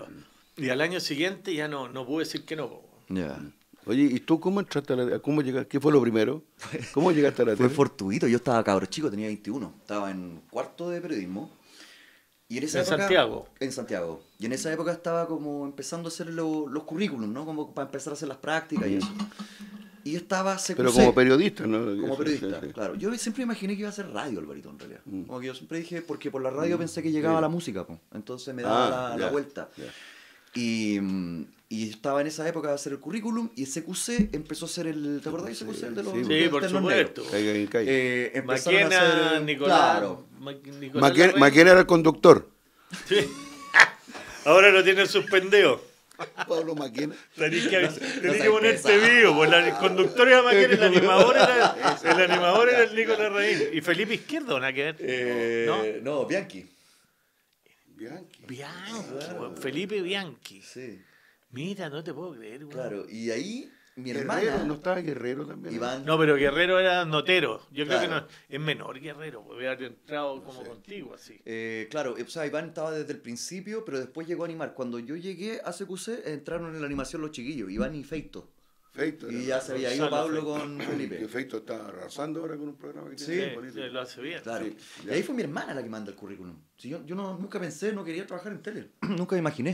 Y al año siguiente ya no, no pude decir que no. Po. Ya. Oye, ¿y tú cómo entraste a la cómo llegaste? ¿Qué fue lo primero? ¿Cómo llegaste a la Fue tele? fortuito, yo estaba cabro chico, tenía veintiuno, estaba en cuarto de periodismo. Y en esa ¿En época, Santiago? En Santiago. Y en esa época estaba como empezando a hacer lo- los currículums, ¿no? Como para empezar a hacer las prácticas y eso. Y yo estaba C Q C. Pero como periodista, ¿no? Como Eso, periodista, sí, sí. claro. Yo siempre imaginé que iba a hacer radio, Alvarito, en realidad. Mm. Como que yo siempre dije, porque por la radio pensé que llegaba sí. la música, po. Entonces me daba Ah, la, la ya, vuelta. ya. Y, mm, y estaba en esa época de hacer el currículum y C Q C empezó a hacer el... ¿Te acordás de C Q C? El de los, Sí, de Sí, los por ternos supuesto. negros. Caiga quien caiga. Eh, empezaron a Maquena, hacer... Nicolás. Claro. Ma- Nicolás Maquena, Larraín. Maquena era el conductor. Sí. Ahora lo tienen suspendido. Pablo Maquena. Tenés que, tenés seas que ponerte pesado. vivo, pues el conductor era Maquena, el animador era el animador era el Nicolás Larraín. Y Felipe Izquierdo, nada que ver. Eh, ¿No? no, Bianchi. Bianchi. Bianchi, weón, Felipe Bianchi. Sí, Mira, no te puedo creer, weón. claro. Y ahí mi Guerrero, hermana, ¿no estaba Guerrero también? Iván... No, pero Guerrero era notero. Yo creo Claro. que no, es menor Guerrero, porque haber entrado como contigo, así. Eh, claro, o sea, Iván estaba desde el principio, pero después llegó a animar. Cuando yo llegué a C Q C, entraron en la animación los chiquillos, Iván y Feito. Feito. Y era- ya se había ido Gonzalo Pablo Feito. con Que Felipe. Feito está arrasando ahora con un programa que Sí, tiene Sí, político. lo hace bien. Claro. Sí, Y ya. ahí fue mi hermana la que manda el currículum. Si yo yo no, nunca pensé, no quería trabajar en tele. Nunca me imaginé.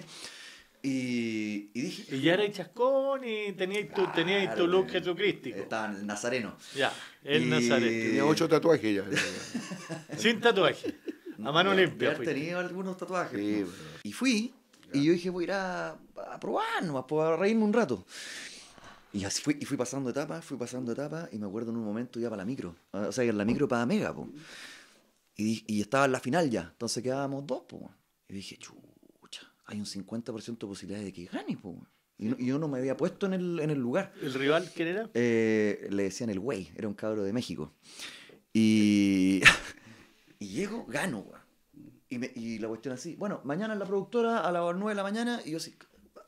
Y, y dije... Y ya erais chascón y teníais tu, teníais tu Claro, look eh, jesucrístico. Estaba en nazareno. Ya, el Y- Nazaret. Tenía ocho tatuajes ya. Sin tatuaje. A mano Ya- limpia. ya fuiste. tenía algunos tatuajes. Sí, ¿no? pero- Y fui, y yo dije, voy a ir a, a probar nomás, para reírme un rato. Y así fui, y fui pasando etapas, fui pasando etapas, y me acuerdo en un momento ya para la micro. O sea, en la micro para Mega, po. Y, di- y estaba en la final ya, entonces quedábamos dos, po. Y dije, chucha, hay un cincuenta por ciento de posibilidades de que gane, po. Y, no- y yo no me había puesto en el, en el lugar. ¿El rival quién era? Eh, le decían el güey, era un cabro de México. Y, y llego, gano, weón. Y, me- y la cuestión así, bueno, mañana en la productora a las nueve de la mañana, y yo así,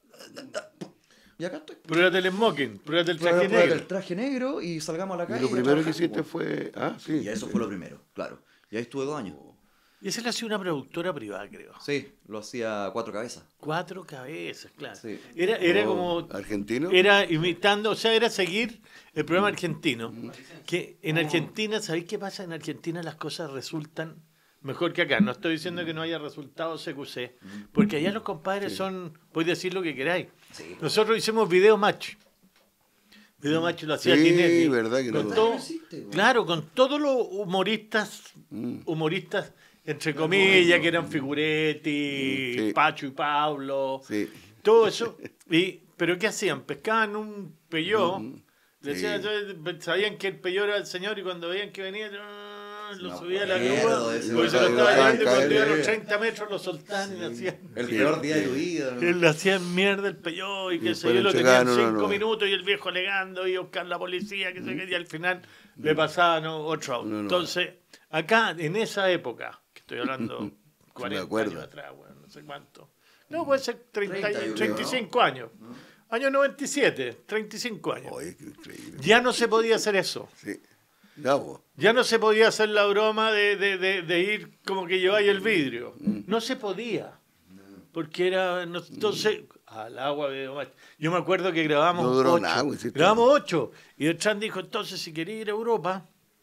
y acá estoy. Pruébate el smoking, pruébate el traje Prueba- prueba negro. el traje negro y salgamos a la Y calle. lo a primero que trabajar, hiciste weón. fue. Ah, sí. Y eso fue lo primero, claro. Y ahí estuve dos años. Y esa le hacía una productora privada, creo. Sí, lo hacía a cuatro cabezas. Cuatro cabezas, claro. Sí. Era, era Oh, como. ¿Argentino? Era imitando, o sea, era seguir el programa argentino. Que en Argentina, ¿sabéis qué pasa? En Argentina las cosas resultan mejor que acá. No estoy diciendo que no haya resultado C Q C, porque allá los compadres son, podéis decir lo que queráis. Sí. Nosotros hicimos video match. Video match lo hacía Sí, Tinelli. verdad que con no. todo- No existe, weón. Claro, con todos los humoristas, Mm. humoristas entre comillas, que eran Figuretti, Sí. Pacho y Pablo, Sí. todo eso. Y, ¿pero qué hacían? Pescaban un peyó, Mm. decían, Sí. sabían que el peyó era el señor y cuando veían que venía, ah, lo Me subía a la acuerdo grúa, de ese porque se lo momento. estaba llevando y Caer. cuando iba a los treinta metros lo soltaban y le hacían... El Sí, peor día de tu sí. vida. ¿no? Él le hacían mierda el peyó y Y que se después yo le lo tenían entregaban uno cinco nuevo. minutos y el viejo alegando y buscar la policía, que se qué, y al final le pasaban ¿no? otro auto. Uno nuevo. Entonces, acá, en esa época, que estoy hablando cuarenta acuerdo. años atrás, bueno, no sé cuánto. No, puede ser treinta, treinta, yo creo, treinta y cinco años. Año noventa y siete, treinta y cinco años. Oye, qué increíble. Ya no se podía hacer eso. Sí. Ya, vos. Ya no se podía hacer la broma de, de, de, de ir como que lleváis el vidrio. No se podía. Porque era. no- entonces, al agua de Match. Yo me acuerdo que grabamos No duró ocho. nada, güey, sí, grabamos ocho. Y el Chan dijo: entonces, si queréis ir a Europa.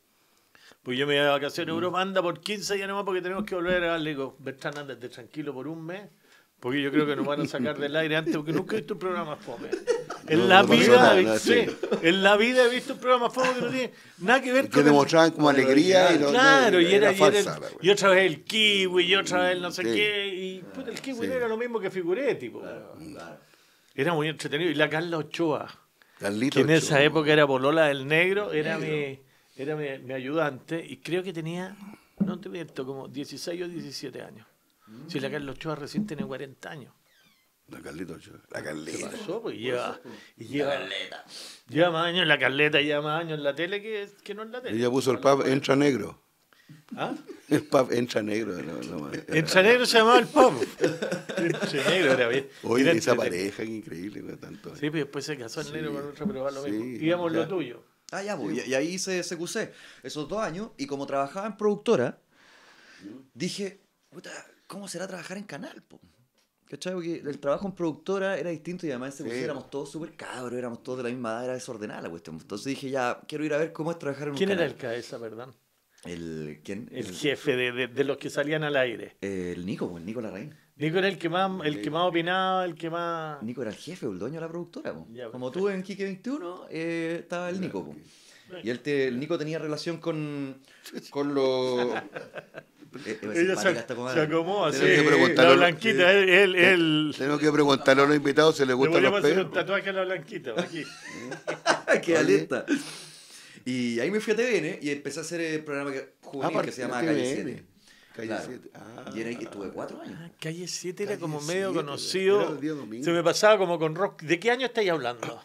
Pues yo me iba de vacaciones a Europa, anda por quince días nomás porque tenemos que volver a Le digo, Bertrand, andate tranquilo por un mes. Porque yo creo que nos van a sacar del aire antes, porque nunca he visto un programa fome. En No, la no pasó vida, nada, he no, visto- sí. sí, en la vida he visto un programa fome que no tiene nada que ver Que con el- demostraban como alegría y no, Claro, no- y era, y era falsa. el- la wea. y otra vez el kiwi, y otra vez el no sé Sí. qué, y puta, el kiwi Sí. no era lo mismo que Figuretti, po. Claro. Era muy entretenido. Y la Carla Ochoa, Carlito que en esa Ochoa. época era polola del negro, era mi, era mi, mi ayudante, y creo que tenía, no te miento, como dieciséis o diecisiete años. Si la Carla Ochoa recién tiene cuarenta años. La Carlito Ochoa. La ¿Qué Carlita. pasó? Pues lleva, y lleva, lleva más años en la Carleta, lleva más años en la tele que, que no en la tele. Ella puso el pub Entra Negro. ¿Ah? El pub Entra Negro. No, no, más. Entra negro se llamaba el pub. Entra negro era bien. Oye, Era esa entretenido. pareja, qué increíble. güey, tanto. Sí, pero después se casó el negro con otra, pero va lo sí, mismo. Íbamos ya. lo tuyo. Ah, ya, pues, y, y ahí hice C Q C esos dos años, y como trabajaba en productora, dije, puta, ¿cómo será trabajar en canal, po? ¿Cachai? Porque el trabajo en productora era distinto y además Sí. éramos todos súper cabros, éramos todos de la misma edad, era desordenada la cuestión. Entonces dije, ya, quiero ir a ver cómo es trabajar en un ¿Quién era canal. el cabeza, perdón? El, ¿quién? El jefe de, de, de los que salían al aire. El Nico, pues, el Nico Larraín. Nico era el que más, el que más opinaba, el que más... Nico era el jefe, el dueño de la productora. Po. Ya, Como perfecto. tú en Quique veintiuno, eh, estaba el Nico. Po. Y él te, el Nico tenía relación con, con los... Eh, eh, Ella se, simpática esta comadre. se acomoda, sí, Tenemos que preguntarle la a los- blanquita, él, él, él- Tenemos que preguntarle a los invitados si les le gustan podríamos los hacer un perros. tatuaje a la blanquita, aquí. ¡Qué aleta! Y ahí me fui a T V N y empecé a hacer el programa que, juvenil que se llama Calle siete. Calle Claro. siete. Ah. Y en ahí estuve cuatro años. Ah, Calle siete era Calle como siete, medio era conocido. el día domingo. Se me pasaba como con rock. ¿De qué año estáis hablando?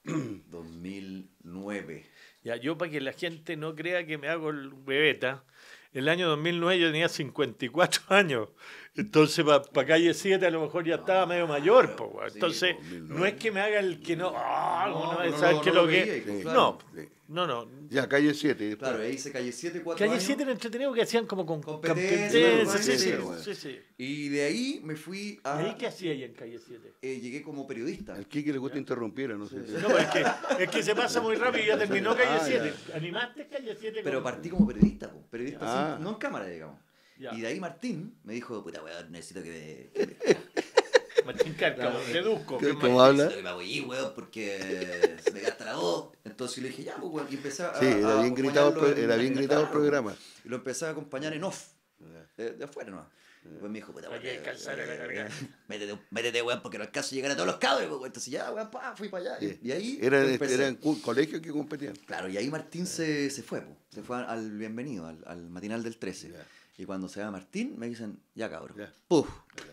dos mil nueve. Ya, yo para que la gente no crea que me hago el bebeta, el año dos mil nueve yo tenía cincuenta y cuatro años. Entonces, para pa Calle siete a lo mejor ya estaba medio mayor. Po, weón. Sí, Entonces, dos mil nueve. no es que me haga el que no. Ah, No, no, no, ¿sabes no, qué no lo lo que? veía, Sí. No, Sí. no, no. Ya, calle siete. Claro, ahí hice Calle siete, cuatro Calle años. siete era entretenido que hacían como con Competencia, competencias. Sí, sí, competencia, sí, sí. Y de ahí me fui ¿Y a... ahí qué hacía ahí en Calle siete? eh, llegué como periodista. Al Kike le gusta interrumpir, no sé. No, pero es que, es que se pasa muy rápido y ya terminó Calle Ah, siete. ¿Animaste Calle siete? Pero con- partí como periodista, po. periodista Ah. sin- no en cámara, digamos. Ya. Y de ahí Martín me dijo, puta weón, necesito que me, que me- Martín Cárcamo, deduzco. ¿Qué- que cómo más- habla? necesito que me voy, weón, porque se me gasta la voz. Entonces yo le dije, ya, pues weón, y empecé a... Sí, era a bien gritado el pro- acompañarlo en- era bien en- gritado el claro, programa. Y lo empecé a acompañar en off, de, de afuera nomás. Después me dijo, puta Hay weón, que descansar en la garganta. métete, métete, weón, porque no alcanzo a llegar a todos los cabros, weón. Entonces ya, weón, pa, fui para allá. Sí. Y ahí Era, empecé. eran cu- colegios que competían. Claro, y ahí Martín se, se fue, po. Se fue al bienvenido, al, al matinal del trece. Ya. Y cuando se va Martín, me dicen, ya cabrón. Ya. Puf.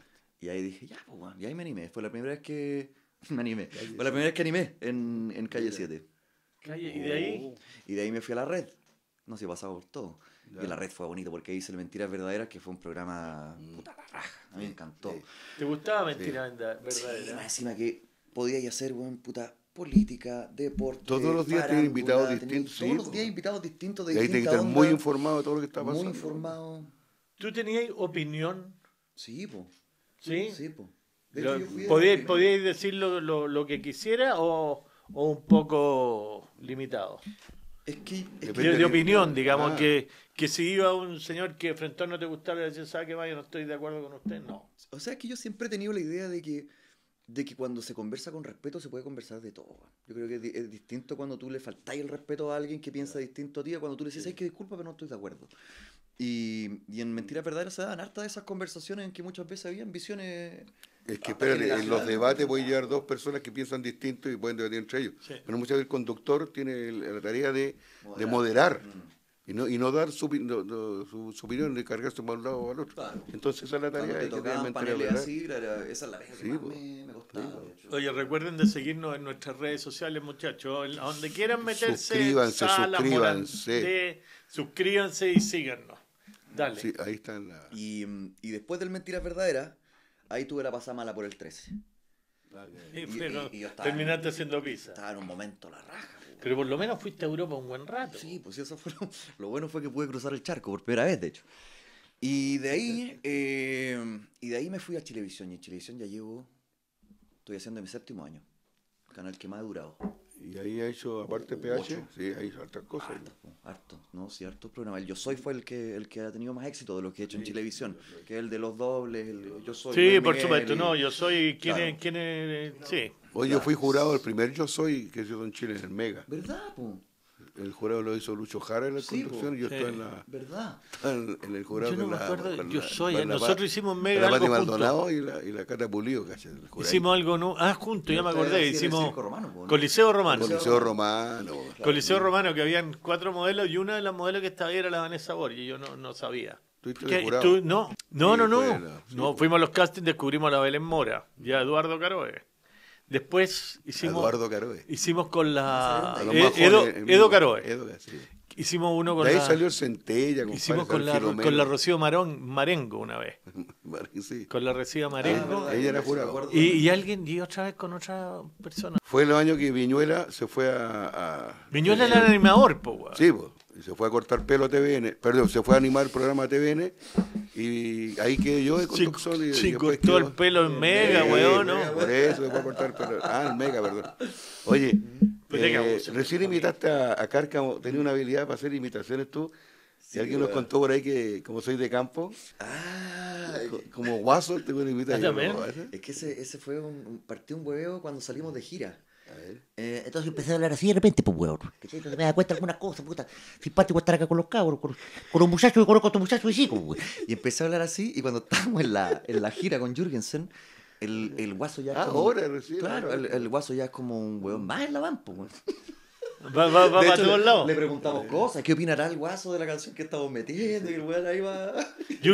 Y ahí dije, ya, pues, weón. Y ahí me animé. Fue la primera vez que. Me animé. Fue la primera vez que animé en, en Calle siete. Calle, y de ahí, Y de ahí me fui a la red. No sé, pasaba por todo. Ya. Y la red fue bonito porque ahí hice el Mentiras Verdaderas, que fue un programa. Puta la raja. A mí me encantó. Sí. ¿te gustaba Mentira Verdadera? Sí, más encima que podíais hacer, weón, puta, política, deporte. Todos los días tienen farándula, invitados teníais distintos, Todos sí, los po. días invitados distintos de Y ahí tienes que distinta estar onda, muy informado de todo lo que está pasando. Muy informado. ¿Tú tenías opinión? Sí, po. ¿Sí? Sí, po. De Lo- hecho, yo fui de ¿Podíais, los podíais decir lo, lo, lo que quisiera o, o un poco limitado? primeros. Es que. Es Depende que De, de de- opinión, digamos, Ah. que, que si iba un señor que frente a no te gustara y decía, ¿sabe qué vaya? No estoy de acuerdo con usted. No. o sea, es que yo siempre he tenido la idea de que, de que cuando se conversa con respeto se puede conversar de todo. weón. Yo creo que es, di- es distinto cuando tú le faltáis el respeto a alguien que piensa distinto a ti, a cuando tú le dices, ay, que disculpa, pero no estoy de acuerdo. Y, y en Mentiras Verdaderas se dan hartas de esas conversaciones en que muchas veces habían visiones. Es que, hasta espérate, en los generacionales, debates ¿no? puede llevar dos personas que piensan distinto y pueden debatir entre ellos. Sí. Pero muchas veces el conductor tiene el- la tarea de de Moderar. moderar. Mm. Y no, y no dar su, opi- no- no, su, su opinión de cargarse para un lado o al otro. Claro. Entonces esa es la Cuando tarea. te hay que tocaban tener paneles mentalidad. así, era- esa es la vez que Sí, más po. me, me costaba. de hecho. Oye, recuerden de seguirnos en nuestras redes sociales, muchachos. A donde quieran meterse, Suscríbanse, Sala suscríbanse. Morandé, suscríbanse y síganos. Dale. Sí, ahí está la... Y, mm, y después del Mentiras Verdaderas, ahí tuve la pasada mala por el trece. Y, y- pero y yo estaba- terminaste haciendo pizza. Estaba en un momento la raja. po. Pero por lo menos fuiste a Europa un buen rato. Sí, pues eso fue lo, lo bueno fue que pude cruzar el charco por primera vez, de hecho. Y de ahí, eh, y de ahí me fui a Chilevisión. Y en Chilevisión ya llevo, estoy haciendo mi séptimo año. El canal que más ha durado. Y ahí ha hecho, aparte P H, Ocho. sí, ha hecho otras cosas. Harto, po, harto, no, sí, hartos programas. El Yo Soy fue el que, el que ha tenido más éxito de los que he hecho en Chilevisión, que es el de los dobles, el Yo Soy. Sí, Luis por Miguel supuesto. y- No, yo soy. ¿Quién Claro. es? ¿Quién es? Sí. Hoy yo fui jurado del primer Yo Soy que se hizo en Chile, en el Mega. ¿Verdad, po? El jurado lo hizo Lucho Jara en la Sí, conducción po. y yo Sí. estaba en, la, ¿verdad? estaba en, en el jurado Yo no con me la- acuerdo, con Yo la- Soy, con la nosotros Pa- hicimos con Mega la algo Pati juntos. Maldonado y la, y la Cata Pulido, ¿cachai? El jurado. Hicimos algo, ¿no? Ah, juntos, ya me Ustedes acordé. hacían el Hicimos Circo Romano, po, ¿no? Coliseo Romano. Coliseo Romano. Coliseo Romano, que habían cuatro modelos y una de las modelos que estaba ahí era la Vanessa Borges. Y yo no, no sabía. ¿Tuviste ¿Qué? de jurado? ¿Tú? No, no, Sí, no. No, fue la- sí, no fue. fuimos a los castings, descubrimos a la Belén Mora y a Eduardo Caroe. Después hicimos, Eduardo Caroe. hicimos con la A los Eh, más Edo, jóvenes, el Edo mismo. Caroe. Edo, sí. Hicimos uno con De ahí la, salió el Centella, compadre, hicimos con la, Filomeno. con la Rocío Marón, Marengo una vez. Sí. Con la Rocío Ah, Marengo. verdad, ella era sí, jurado. me acuerdo. y, y alguien, y otra vez con otra persona. Fue el año que Viñuela se fue a... a Viñuela era el animador, po, weón. Sí, pues. Y se fue a cortar pelo a T V N. Perdón, se fue a animar el programa a T V N. Y Y ahí quedé yo de conducción. y, Sí, y después cortó quedó- el pelo en Mega, Sí, weón, ¿no? Por eso después cortar el pelo. Ah, el Mega, perdón. Oye, Pues eh, tenga voz. recién imitaste a, a Cárcamo, tenías una habilidad para hacer imitaciones tú. Sí, y alguien nos weón. contó por ahí que, como soy de campo, Ah, co- como guaso, te voy a imitar. Ah, yo, también. ¿no? ¿Ese? es que ese, ese fue un, un partió un hueveo cuando salimos de gira. A ver. Eh, entonces empecé a hablar así de repente, pues weón. ¿Cachai? Entonces me da cuenta de algunas cosas, puta. Simpático estar acá con los cabros, con, con los muchachos y con los muchachos y chicos, weón. Y empecé a hablar así, y cuando estábamos en la, en la gira con Jürgensen, el, el guaso ya es Ah, como. ahora recién. Claro, el, el guaso ya es como un weón más en la van, pues, weón. Va, va, va De para hecho, todos le, lados. le preguntamos cosas, ¿qué opinará el guaso de la canción que estamos metiendo? Y el weón ahí va. Yo,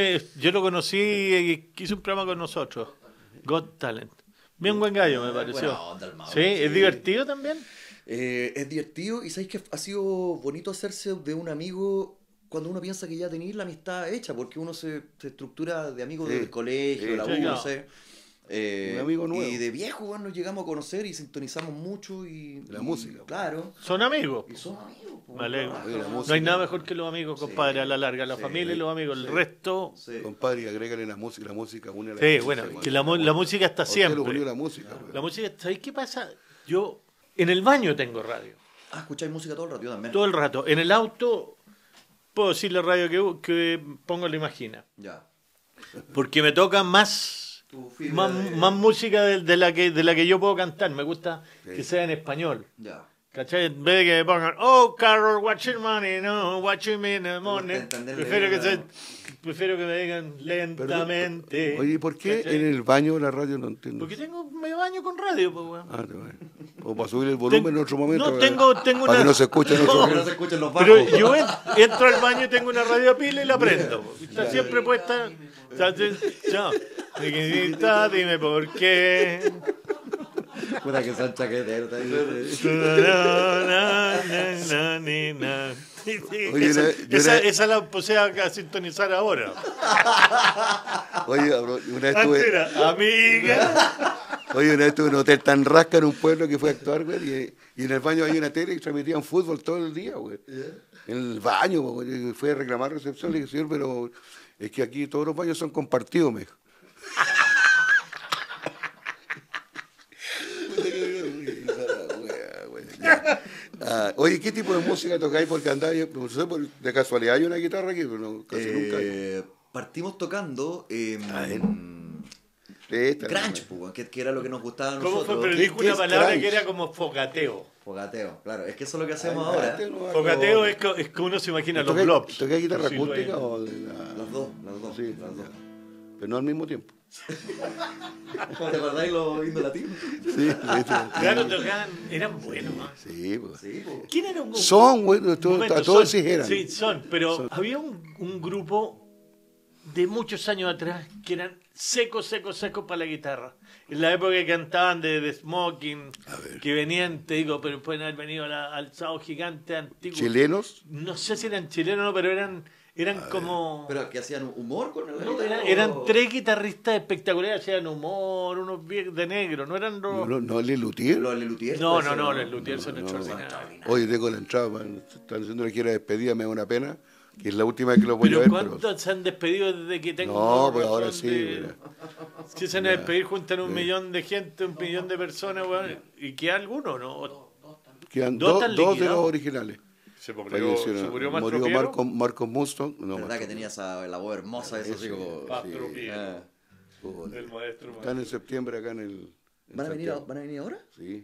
yo lo conocí y hizo un programa con nosotros, Got Talent. Bien buen gallo, me pareció. Buena onda, el Mauro, Sí, es sí. divertido también. Eh, es divertido y sabéis que ha sido bonito hacerse de un amigo cuando uno piensa que ya tenéis la amistad hecha, porque uno se, se estructura de amigos Sí, del colegio, sí, la sí, U, claro. no sé. Eh, Un amigo nuevo. Y de viejo bueno, nos llegamos a conocer y sintonizamos mucho y... La y- música. Claro. Son amigos. Y somos amigos. po. Me alegro. Oye, la No música. hay nada mejor que los amigos, compadre, a la larga. La sí, familia y los amigos. El sí. resto. Sí. Compadre, agrégale la música, la música une a la Sí, gente, bueno, hermano. que la, mu- la música está A usted lo siempre. unió la música, weón. La música, ¿sabéis qué pasa? Yo en el baño tengo radio. Ah, escucháis música todo el rato, yo también. Todo el rato. En el auto puedo decir la radio que, que pongo la imagina. Ya. Porque me toca más, Tu fibra más, de- más música de, de la que, de la que yo puedo cantar. Me gusta que sea en español. Ya. ¿Cachai? En vez de que me pongan, oh, Carol, watch your money, no, watch him in the morning. entenderle Prefiero que, la- se, prefiero que me digan lentamente. Oye, ¿y por qué ¿Cachai? en el baño la radio no entiendo? Porque tengo, me baño con radio, pues, weón. Ah, te va. O para subir el volumen Ten- en otro momento. no, ¿verdad? tengo- tengo Para una- que no se escuche en otro No, Que no momento. se escuchen los bajos. Pero yo en- entro al baño y tengo una radio a pila y la prendo. po. Está siempre puesta. Está- No. Chiquitita, dime por qué. Puta que son chaqueteros. Oye, esa, una- yo esa, una- esa la puse a, a sintonizar ahora. Oye, bro, una vez Antes estuve, era, amiga. oye, una vez estuve en un hotel tan rasca en un pueblo que fue a actuar, güey, y, y en el baño había una tele y transmitían fútbol todo el día, güey. En el baño, güey, y fui a reclamar recepción, le dije, señor, pero es que aquí todos los baños son compartidos, me dijo. Ah, oye, ¿qué tipo de música tocáis? Porque andáis, no sé, por- de casualidad hay una guitarra aquí, pero no, casi nunca. Eh, partimos tocando eh, Esta, Grunge, ¿no? po, weón, que, que era lo que nos gustaba a ¿Cómo nosotros. fue? Pero ¿Qué- dijo qué una es palabra grunge? que era como fogateo. Fogateo, claro. Es que eso es lo que hacemos Ah, ahora. este no va Fogateo con- es, co- es que uno se imagina los ¿Tocáis- globs. ¿Tocáis guitarra Sí, lo acústica es. o de la- Las dos, las dos. Sí, las dos. pero no al mismo tiempo. ¿Cómo te acordáis los himnos latinos? Sí, ¿viste? Claro, tocaban, eran buenos. ¿ah? Sí, pues. Sí, po. ¿Quién era un Son, güey, to- to- Momento, a todos son, eran. Sí, son, pero había un, un grupo de muchos años atrás que eran secos, secos, secos para la guitarra. En la época que cantaban de, de Smoking, que venían, te digo, pero pueden haber venido a la- al Sábado Gigante antiguo. ¿Chilenos? No sé si eran chilenos o no, pero eran, eran como... Pero que hacían humor con el no, eran, eran tres guitarristas espectaculares, hacían humor, unos viejos de negro, no eran No, los... no, no, Les Luthier. Los Lelutier. No, no, no, los Luthiers son No, extraordinarios. Oye, tengo la entrada, man. Están haciendo una gira de despedida, me da una pena, que es la última vez que los voy a Pero ver. ¿cuántos Pero... se han despedido desde que tengo No, razón pues ahora de- sí, mira. Si se van a despedir, juntan un millón de gente, un millón de personas, weón, y queda alguno, ¿no? Quedan Dos dos, están dos de liquidados. los originales. Se murió, Fallecieron. se murió Mastro Murió Piero. Marco, Marco Muston. No, verdad Marco- que tenía esa, la voz hermosa, eso así Eso, como... Mastro Sí. Piero, Ah. Joder. el maestro. Están en septiembre acá en el. en ¿Van a, venir, a- Santiago. ¿Van a venir ahora? Sí.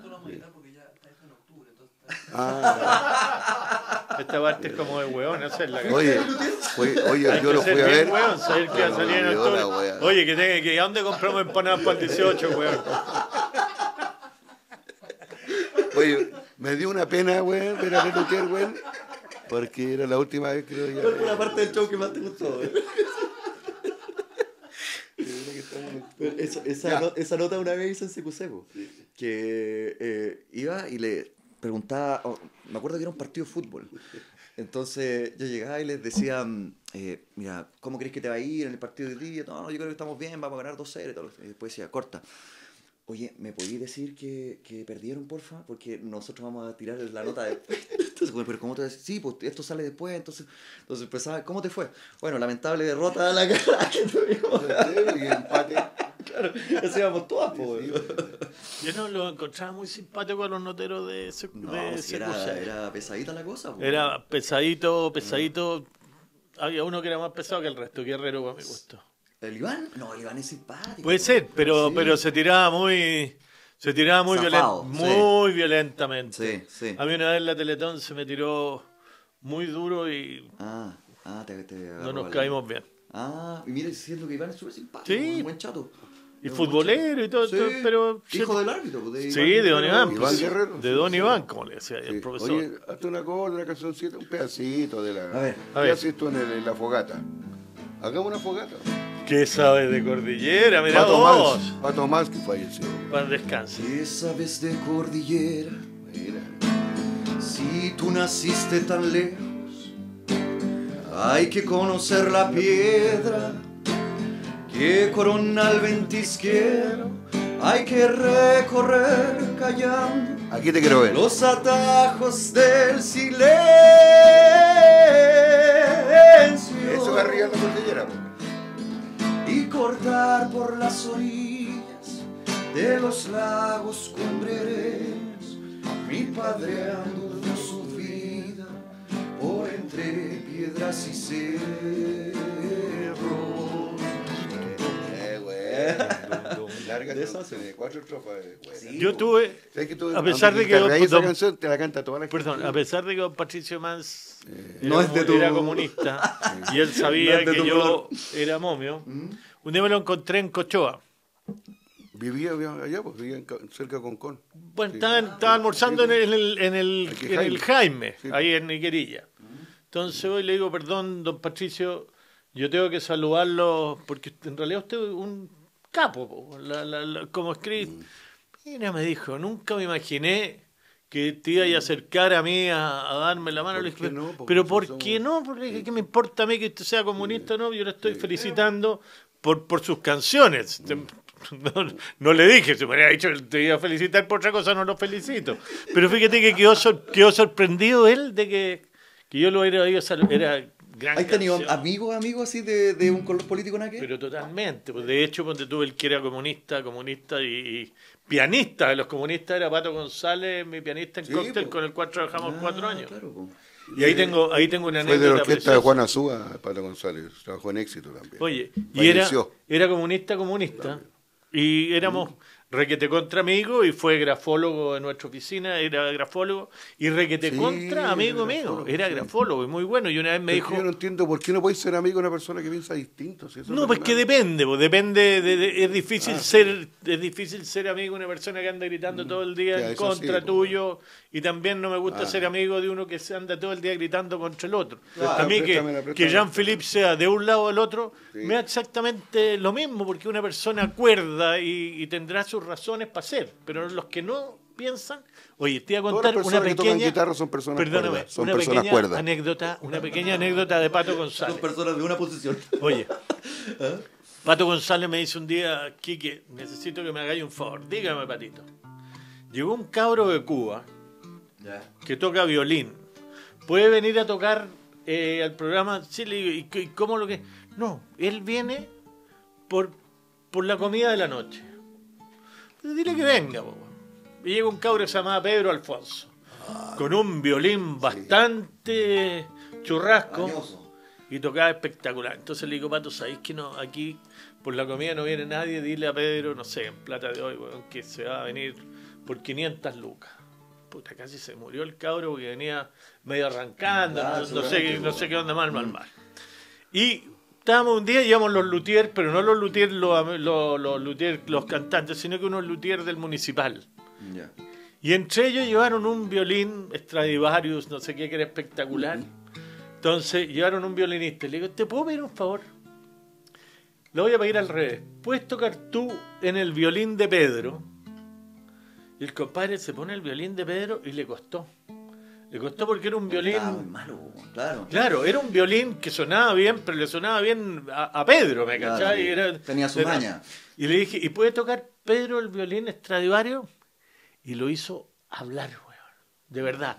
Esta parte es como de weón, hacerla. Oye, oye, oye, Hay yo que lo ser fui a bien ver. weón, saber que va a salir en Yo octubre. la wea. Oye, que tenga que, ¿a dónde compramos empanadas para el dieciocho, weón? Oye, me dio una pena, güey, ver a Les Luthier, güey, porque era la última vez, creo ya. ¿Cuál fue la parte del show que más te gustó? güey? Esa, esa, no- esa nota una vez hice en C Q C, po, que eh, iba y le preguntaba, oh, me acuerdo que era un partido de fútbol, entonces yo llegaba y les decía, mm, eh, mira, ¿cómo crees que te va a ir en el partido de hoy día? No, no, yo creo que estamos bien, vamos a ganar dos cero y todo. Y después decía, corta, Oye, ¿me podías decir que, que perdieron, porfa? Porque nosotros vamos a tirar la nota después. Entonces, bueno, pero ¿cómo te decís? Sí, pues esto sale después, entonces, entonces empezaba, ¿cómo te fue? Bueno, lamentable derrota a la cara que tuvimos. Y empate. Claro, eso íbamos todas, pues. Yo no lo encontraba muy simpático a los noteros de ese. No, de si ese era, crucero. era pesadita la cosa, pues. Era pesadito, pesadito. Había uno que era más pesado que el resto, que Herrero, para mi gusto. ¿El Iván? No, el Iván es simpático. Puede ser, pero, Sí. pero se tiraba muy. Se tiraba muy, Zafado, violen- sí. muy violentamente. Sí, sí. A mí una vez en la Teletón se me tiró muy duro y Ah, ah, te, te no agarró nos el- caímos bien. Ah, y mire, siento que Iván es súper simpático. Sí. Un buen chato. Y Es un futbolero buen chato. y todo, Sí. todo, pero... Hijo del árbitro. pues, De Sí, Iván de Don Guerrero. Iván. Iván pues, Guerrero, de sí, Don sí. Iván, como le decía Sí. el profesor. Oye, hazte una cosa de la cancioncita, un pedacito de la. A ver, a ¿Qué ver. haces tú en, el- en la fogata? Hagamos una fogata. ¿Qué sabes de Cordillera? Mira Pato vos. Mans, Pato Mans que falleció. Para descanse. ¿qué sabes de Cordillera? Mira. Si tú naciste tan lejos, hay que conocer la piedra que corona el ventisquero. Hay que recorrer callando Aquí te quiero ver. los atajos del silencio. Eso es arriba de la cordillera. po. Y cortar por las orillas de los lagos cumbreros. Mi padre anduvo su vida por entre piedras y cerros. Eh, güey. Larga De eso canción, de cuatro estrofas. eh, güey. Sí. Yo tuve, ¿Sabes que tú, a pesar aunque de que... cargáis esa don- canción, te la canta toda la gente. Perdón, a pesar de que don Patricio Mans era, No es de comu- tu- era comunista y él sabía No es de que tu yo era momio, un día me lo encontré en Cochoa. Vivía vivía allá, pues vivía en Ca- cerca de Concón. Bueno, Sí. estaba, estaba almorzando en el, en el, en el, Aquí en el Jaime. Jaime, Sí. ahí en Niquerilla. Entonces hoy le digo, perdón, don Patricio, yo tengo que saludarlo, porque en realidad usted es un capo, po, la- la- la- como escribe. Mira, me dijo, nunca me imaginé que te iba a acercar a mí a, a darme la mano. ¿Por Le dije, qué no? Porque pero si ¿por somos- qué no? Porque dije, ¿qué me importa a mí que usted sea comunista o no? Yo le estoy felicitando por, por sus canciones. Te- No, no le dije, si me hubiera dicho que te iba a felicitar por otra cosa, no lo felicito. Pero fíjate que quedó, sor- quedó sorprendido él de que, que yo lo era, ido a sal- era gran ¿Has tenido canción. amigos, amigos así de, de un color político nada que? Pero totalmente. Pues de hecho, cuando tuve el que era comunista, comunista y, y pianista de los comunistas era Pato González, mi pianista en Sí, cóctel, po. con el cual trabajamos Ah, cuatro años. Claro, po. Y ahí tengo, ahí tengo una Fue de la anécdota orquesta de preciosa. Juan Azúa, Pato González. Trabajó en Éxito también. Oye, y era, Falleció. era comunista, comunista. Y éramos requete contra amigos y fue grafólogo de nuestra oficina, era grafólogo. Y requete Sí, contra amigo era mío, grafólogo, era sí. grafólogo y muy bueno. Y una vez me Pero es que dijo... yo no entiendo por qué no puedes ser amigo de una persona que piensa distinto. Si eso No, es pues lo que más- depende, pues depende, de, de- es difícil Ah, ser, es difícil ser amigo de una persona que anda gritando todo el día Ya, en eso sí, contra pues. tuyo, y también no me gusta Ah. ser amigo de uno que se anda todo el día gritando contra el otro. Claro, a mí que, préstamela, que préstamela. Jean-Philippe sea de un lado o del otro, Sí. me da exactamente lo mismo, porque una persona acuerda y, y tendrá sus razones para ser, pero los que no piensan, oye, te voy a Todas contar las una personas que tocan pequeña, guitarra son personas perdóname, cuerdas, son una personas pequeña cuerdas. anécdota, una pequeña anécdota de Pato González. Son personas de una posición. Oye, Pato González me dice un día, Quique, necesito que me hagáis un favor. Dígame, Patito. Llegó un cabro de Cuba Ya. que toca violín. ¿Puede venir a tocar eh, al programa? Sí, le digo, ¿y qué- cómo lo que...? No, él viene por, por la comida de la noche. Pues dile que venga, po. Y llega un cabro que se llamaba Pedro Alfonso, con un violín bastante churrasco. Mañoso. Y tocaba espectacular. Entonces le digo, Pato, ¿sabéis que no? Aquí por la comida no viene nadie. Dile a Pedro, no sé, en plata de hoy, weón, que se va a venir por quinientas lucas. Puta, casi se murió el cabro porque venía medio arrancando. Ah, no, no sé, seguramente, qué- no sé qué onda, mal, mal, Mm. mal. Y estábamos un día, llevamos los luthiers, pero no los luthiers, los, los, los luthiers, los cantantes, sino que unos luthiers del municipal. Ya. Y entre ellos llevaron un violín Stradivarius, no sé qué, que era espectacular. Entonces llevaron un violinista. Le digo, ¿te puedo pedir un favor? Lo voy a pedir al revés. ¿Puedes tocar tú en el violín de Pedro? Y el compadre se pone el violín de Pedro y le costó. Le costó porque era un violín... Ah, muy malo, claro. Claro, era un violín que sonaba bien, pero le sonaba bien a, a Pedro, ¿me Claro, cachai? Era, tenía su era- maña. Y le dije, ¿y puede tocar Pedro el violín Stradivarius? Y lo hizo hablar, weón. De verdad.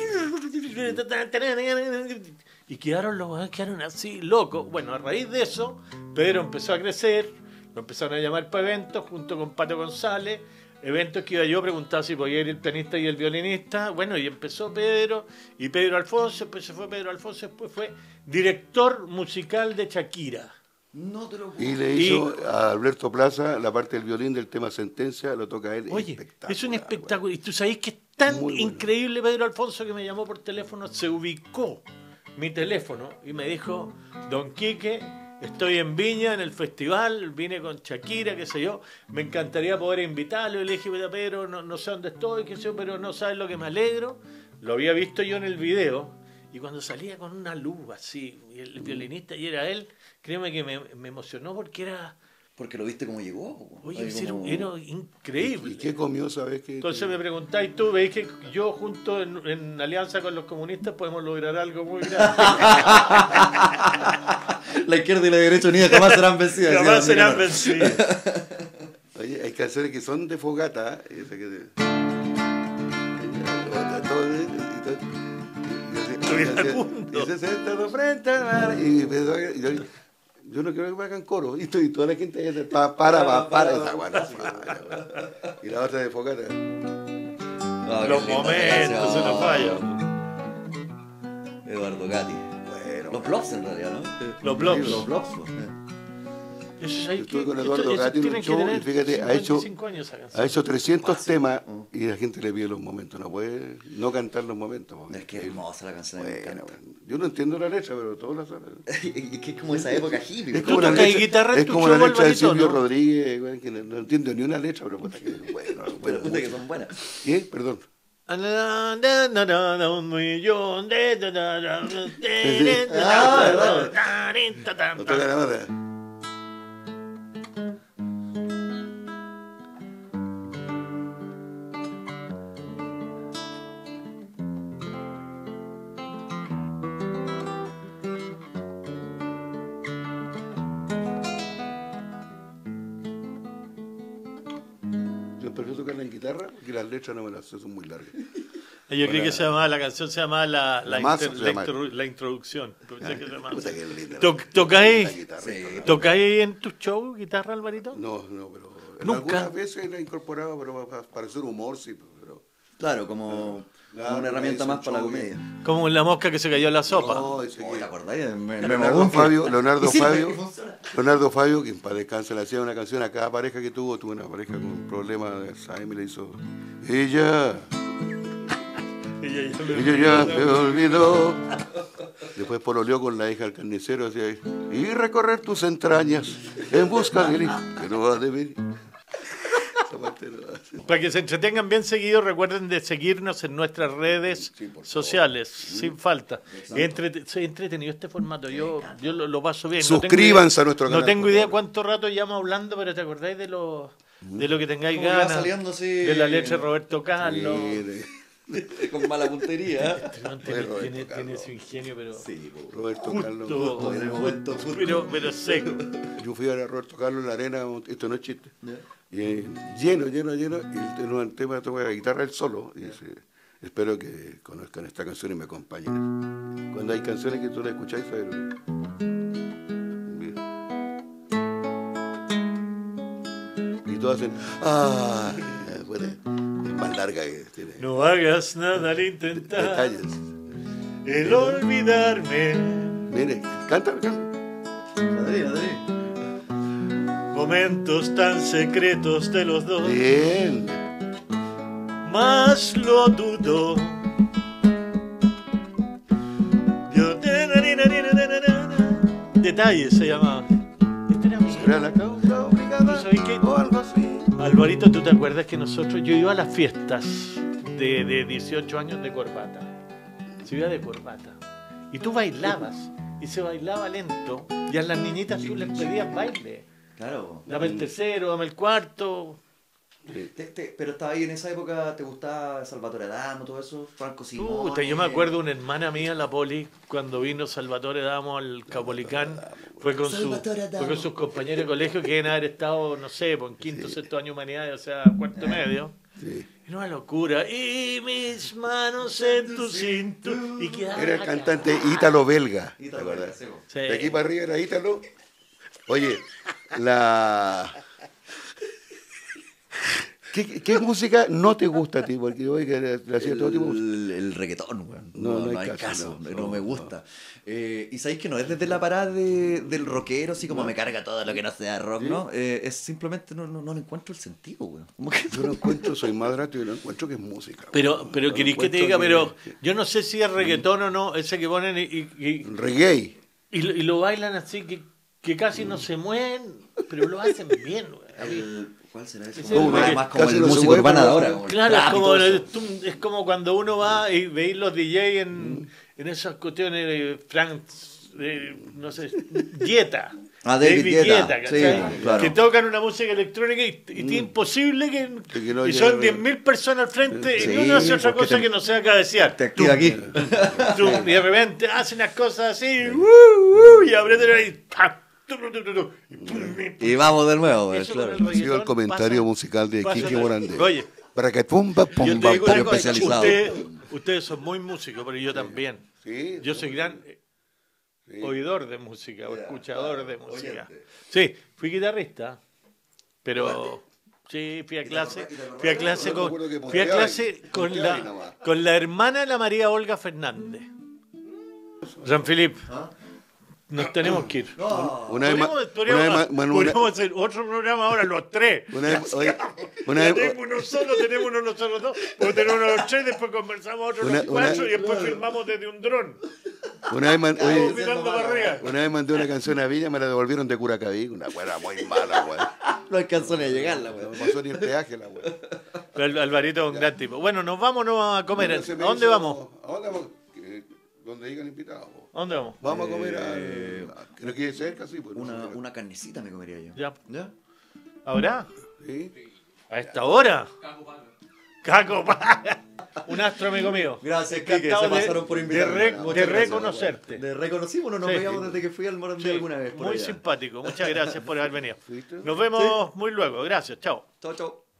Y quedaron los weones, quedaron así, locos. Bueno, a raíz de eso, Pedro empezó a crecer, lo empezaron a llamar para eventos junto con Pato González. Eventos que iba yo, preguntaba si podía ir el pianista y el violinista. Bueno, y empezó Pedro y Pedro Alfonso, después se fue Pedro Alfonso, después fue director musical de Shakira. No te lo puedo. Y le Y- hizo a Alberto Plaza la parte del violín del tema Sentencia, lo toca él. Oye, espectacular, es un güey. espectáculo. Y tú sabés que es tan Muy bueno. increíble Pedro Alfonso que me llamó por teléfono, se ubicó mi teléfono y me dijo, Don Quique, estoy en Viña, en el festival, vine con Shakira, qué sé yo, me encantaría poder invitarlo. Y le dije, "Mira, Pedro, no, no sé dónde estoy, qué sé yo, pero no sabes lo que me alegro". Lo había visto yo en el video y cuando salía con una luz así, y el violinista y era él, créeme que me, me emocionó porque era, Porque lo viste cómo llegó. oye, Ahí era, como- era increíble. ¿Y qué comió, sabes? Que Entonces me preguntáis tú, veis que yo junto en, en alianza con los comunistas podemos lograr algo muy grande. La izquierda y la derecha unidas jamás serán vencidas. Jamás decía serán Don vencidos. Oye, hay canciones que son de fogata. ¿eh? Esa que de- Iracundo. Y se sentado frente al mar. Y empezó a- y yo, yo no quiero que me hagan coro. Y, estoy- y toda la gente ahí dice, pa, para, para, para. Esa guana, para. Y la otra de fogata. Ah, qué Los linda momentos, canción. se nos falla. Eduardo Gatti. Bueno, Los Blobs en realidad, ¿no? Los blogs. Los Blobs. pues. Eso es Yo ahí estuve que- con esto- Eduardo eso Gatti en un tiene que show y tener fíjate, ha hecho, cincuenta y cinco años esa canción. ha hecho trescientos Fácil. temas Mm. y la gente le pide los momentos. No puede no cantar los momentos. porque- Es que es hermosa la canción, a mí me Bueno, encanta. yo no entiendo la letra, pero todos la saben. Y que es como esa época hippie. Es ¿Tú como la tocas letra, guitarra en es tu como show, la letra de Alvarito, Silvio no? Rodríguez, güey, que no, no entiendo ni una letra, pero puta que bueno, Pero bueno. puta que son buenas. ¿Qué? Perdón. Un millón de... No toca nada. Yo prefiero tocarla en guitarra porque las letras no me las sé, son muy largas. Yo creí que se llamaba, la canción se llamaba La, la, La masa inter- se la llama. introdu- la introducción. Pensé que se llamaba Puta así. que linda. Toc- La ¿Tocáis guitarra, Sí. toca. tocáis en tu show guitarra, Alvarito? No, no, pero en Nunca. algunas veces la he incorporado, pero para, para hacer humor, sí, pero... Claro, como, Claro, como una herramienta es más un para la show que- comedia. Como la mosca que se cayó en la sopa. No, ese Oh, que- ¿te acordáis? Me, me Leonardo moví. Fabio, Leonardo Y sirve, Fabio, y funciona. Leonardo Fabio, que en paz descanse, le hacía una canción a cada pareja que tuvo, tuvo una pareja con un problema de Alzheimer, le hizo ella, Ella ya me- ella ya me olvidó. Después pololeó con la hija del carnicero, decía, y recorrer tus entrañas en busca del hijo que no va a venir. Esa parte no va a ser. Para que se entretengan bien seguido, recuerden de seguirnos en nuestras redes Sí, por favor. sociales, sin falta. Es entrete- soy entretenido este formato, yo, yo lo, lo paso bien. Suscríbanse no a nuestro No canal, tengo por idea favor. cuánto rato llevamos hablando, pero ¿te acordáis de lo, de lo que tengáis Como que va ganas? saliendo así- De la leche de Roberto Carlos. Mire, Con mala puntería. Este man Fue tiene, Roberto tiene- Carlos. tiene su ingenio, pero Sí, po. Roberto Carlos. justo, En el momento justo. pero, pero seco. Yo fui a ver a Roberto Carlos en la arena, esto no es chiste. Y eh, lleno, lleno, lleno, y él en un tema toca la guitarra él solo. Y dice, espero que conozcan esta canción y me acompañen. Cuando hay canciones que tú la escucháis, pero... Y todos hacen, ah, bueno, es más larga que tiene No hagas nada al intentar detalles. el olvidarme. Mire, canta, canta. Madrid, Madrid. Momentos tan secretos de los dos, Bien. más lo dudo. Yo- Detalles se llamaba. Este era mi- Era la causa obligada ¿Tú sabes qué? o algo así. Alvarito, ¿tú te acuerdas que nosotros, yo iba a las fiestas de, de dieciocho años de corbata? Se iba de corbata. Y tú bailabas, y se bailaba lento, y a las niñitas tú les pedías baile. Claro. Dame el tercero, dame el cuarto. Te- te- pero estaba ahí en esa época, ¿te gustaba Salvatore Adamo, todo eso? Franco Simone. Puta, yo me acuerdo una hermana mía, la Poli, cuando vino Salvatore Adamo al Caupolicán, fue con, su, Salvatore Adamo. fue con sus compañeros de colegio que deben haber estado, no sé, por en quinto, sexto año de humanidades, o sea, cuarto medio. Sí. Era una locura. Y mis manos en tu cintura. Y quedaba Era el acá. cantante ítalo-belga. ¿Te Ítalo, acuerdas? sí, po. Sí. De aquí para arriba era ítalo. Oye, la... ¿Qué, ¿Qué música no te gusta a ti? Porque yo que le hacía todo tipo de música. El, el reggaetón, weón. No, No, no no hay hay caso, caso, no, no, no, me no. gusta. Eh, y sabéis que no es desde la parada de- del rockero, así como me carga todo lo que no sea rock, ¿no? Eh, es simplemente no, no, no le encuentro el sentido, weón. Como que Yo no encuentro, soy más drato y no encuentro que es música. Pero, pero No queréis que te encuentro diga, que- pero yo no sé si es reggaetón o no, ese que ponen y, y, y, Reggae. y lo, y lo bailan así que, que casi no se mueven, pero lo hacen bien, güey. A mí- el- ¿cuál será ese? Ese Como es más, el- más como casi el no se músico mueve, urbano de pero- ahora. como el Claro, es trap y como, todo el- eso. tú- es como cuando uno va y veis los D J en, en esas cuestiones de Frank, de, no sé, Guetta. Ah, David Guetta, ¿cachai? sí, claro. Que tocan una música electrónica y, y es imposible que, Sí, que no y son llegue- diez mil personas al frente Sí, y no hace otra porque cosa te- que no sea cabecear. Te activa aquí. Tú, y de repente hacen unas cosas así, uh, uh, y apretan ahí, pa, tu, tu, tu, tu, tu, y pum, y Y vamos de nuevo, weón, Eso claro. con Ha sido el comentario pasa- musical de pasa- Kiki Morandé. Oye, Para que pumba, yo pumba, te digo una Comentario cosa, especializado. ustedes, ustedes son muy músicos, pero yo también. Sí, Yo soy gran eh, sí. oidor de música o Ya, escuchador claro, de música. oyente. Sí, fui guitarrista, pero sí, fui a clase, fui a clase Yo me con, acuerdo que fui a puteaba clase y- con puteaba y la, nomás. con la hermana de la María Olga Fernández. Jean-Philippe, nos tenemos que ir. No. Una vez, ma- Podríamos, una podríamos- vez ma- Manuela- podríamos hacer otro programa ahora, los tres. una vez- oye, una Ya vez- tenemos uno solo, tenemos uno nosotros dos, porque tenemos uno los tres, después conversamos otros Una- los cuatro una- y después filmamos desde un dron. una vez man- oye, Estamos mirando para arriba. una vez mandé una canción a Villa, me la devolvieron de Curacaví, una buena muy mala, weón. No alcanzó ni a llegarla, No weón. pasó ni el peaje la weón. Pero Al- Alvarito es un gran tipo. Bueno, nos vamos no a comer. ¿A Entonces me dónde hizo- vamos? ¿A dónde vamos? Que- Donde diga el invitado. po. ¿A dónde vamos? Vamos a comer a... Que no quiere cerca, sí. Pues, no Una, sé. una carnecita me comería yo. Ya. ¿Ya? ¿Ahora? Sí. ¿A esta hora? Caco Paga. Un astro amigo mío. Gracias, Kike, Encantado se de- pasaron por de invitarme. re- Muchas de gracias. reconocerte. De reconocimos, no nos Sí. veíamos desde que fui al Morandé Sí, alguna vez. Por muy allá. simpático. Muchas gracias por haber venido. ¿Fuiste? Nos vemos muy luego. Gracias. Chao. Chao, chao.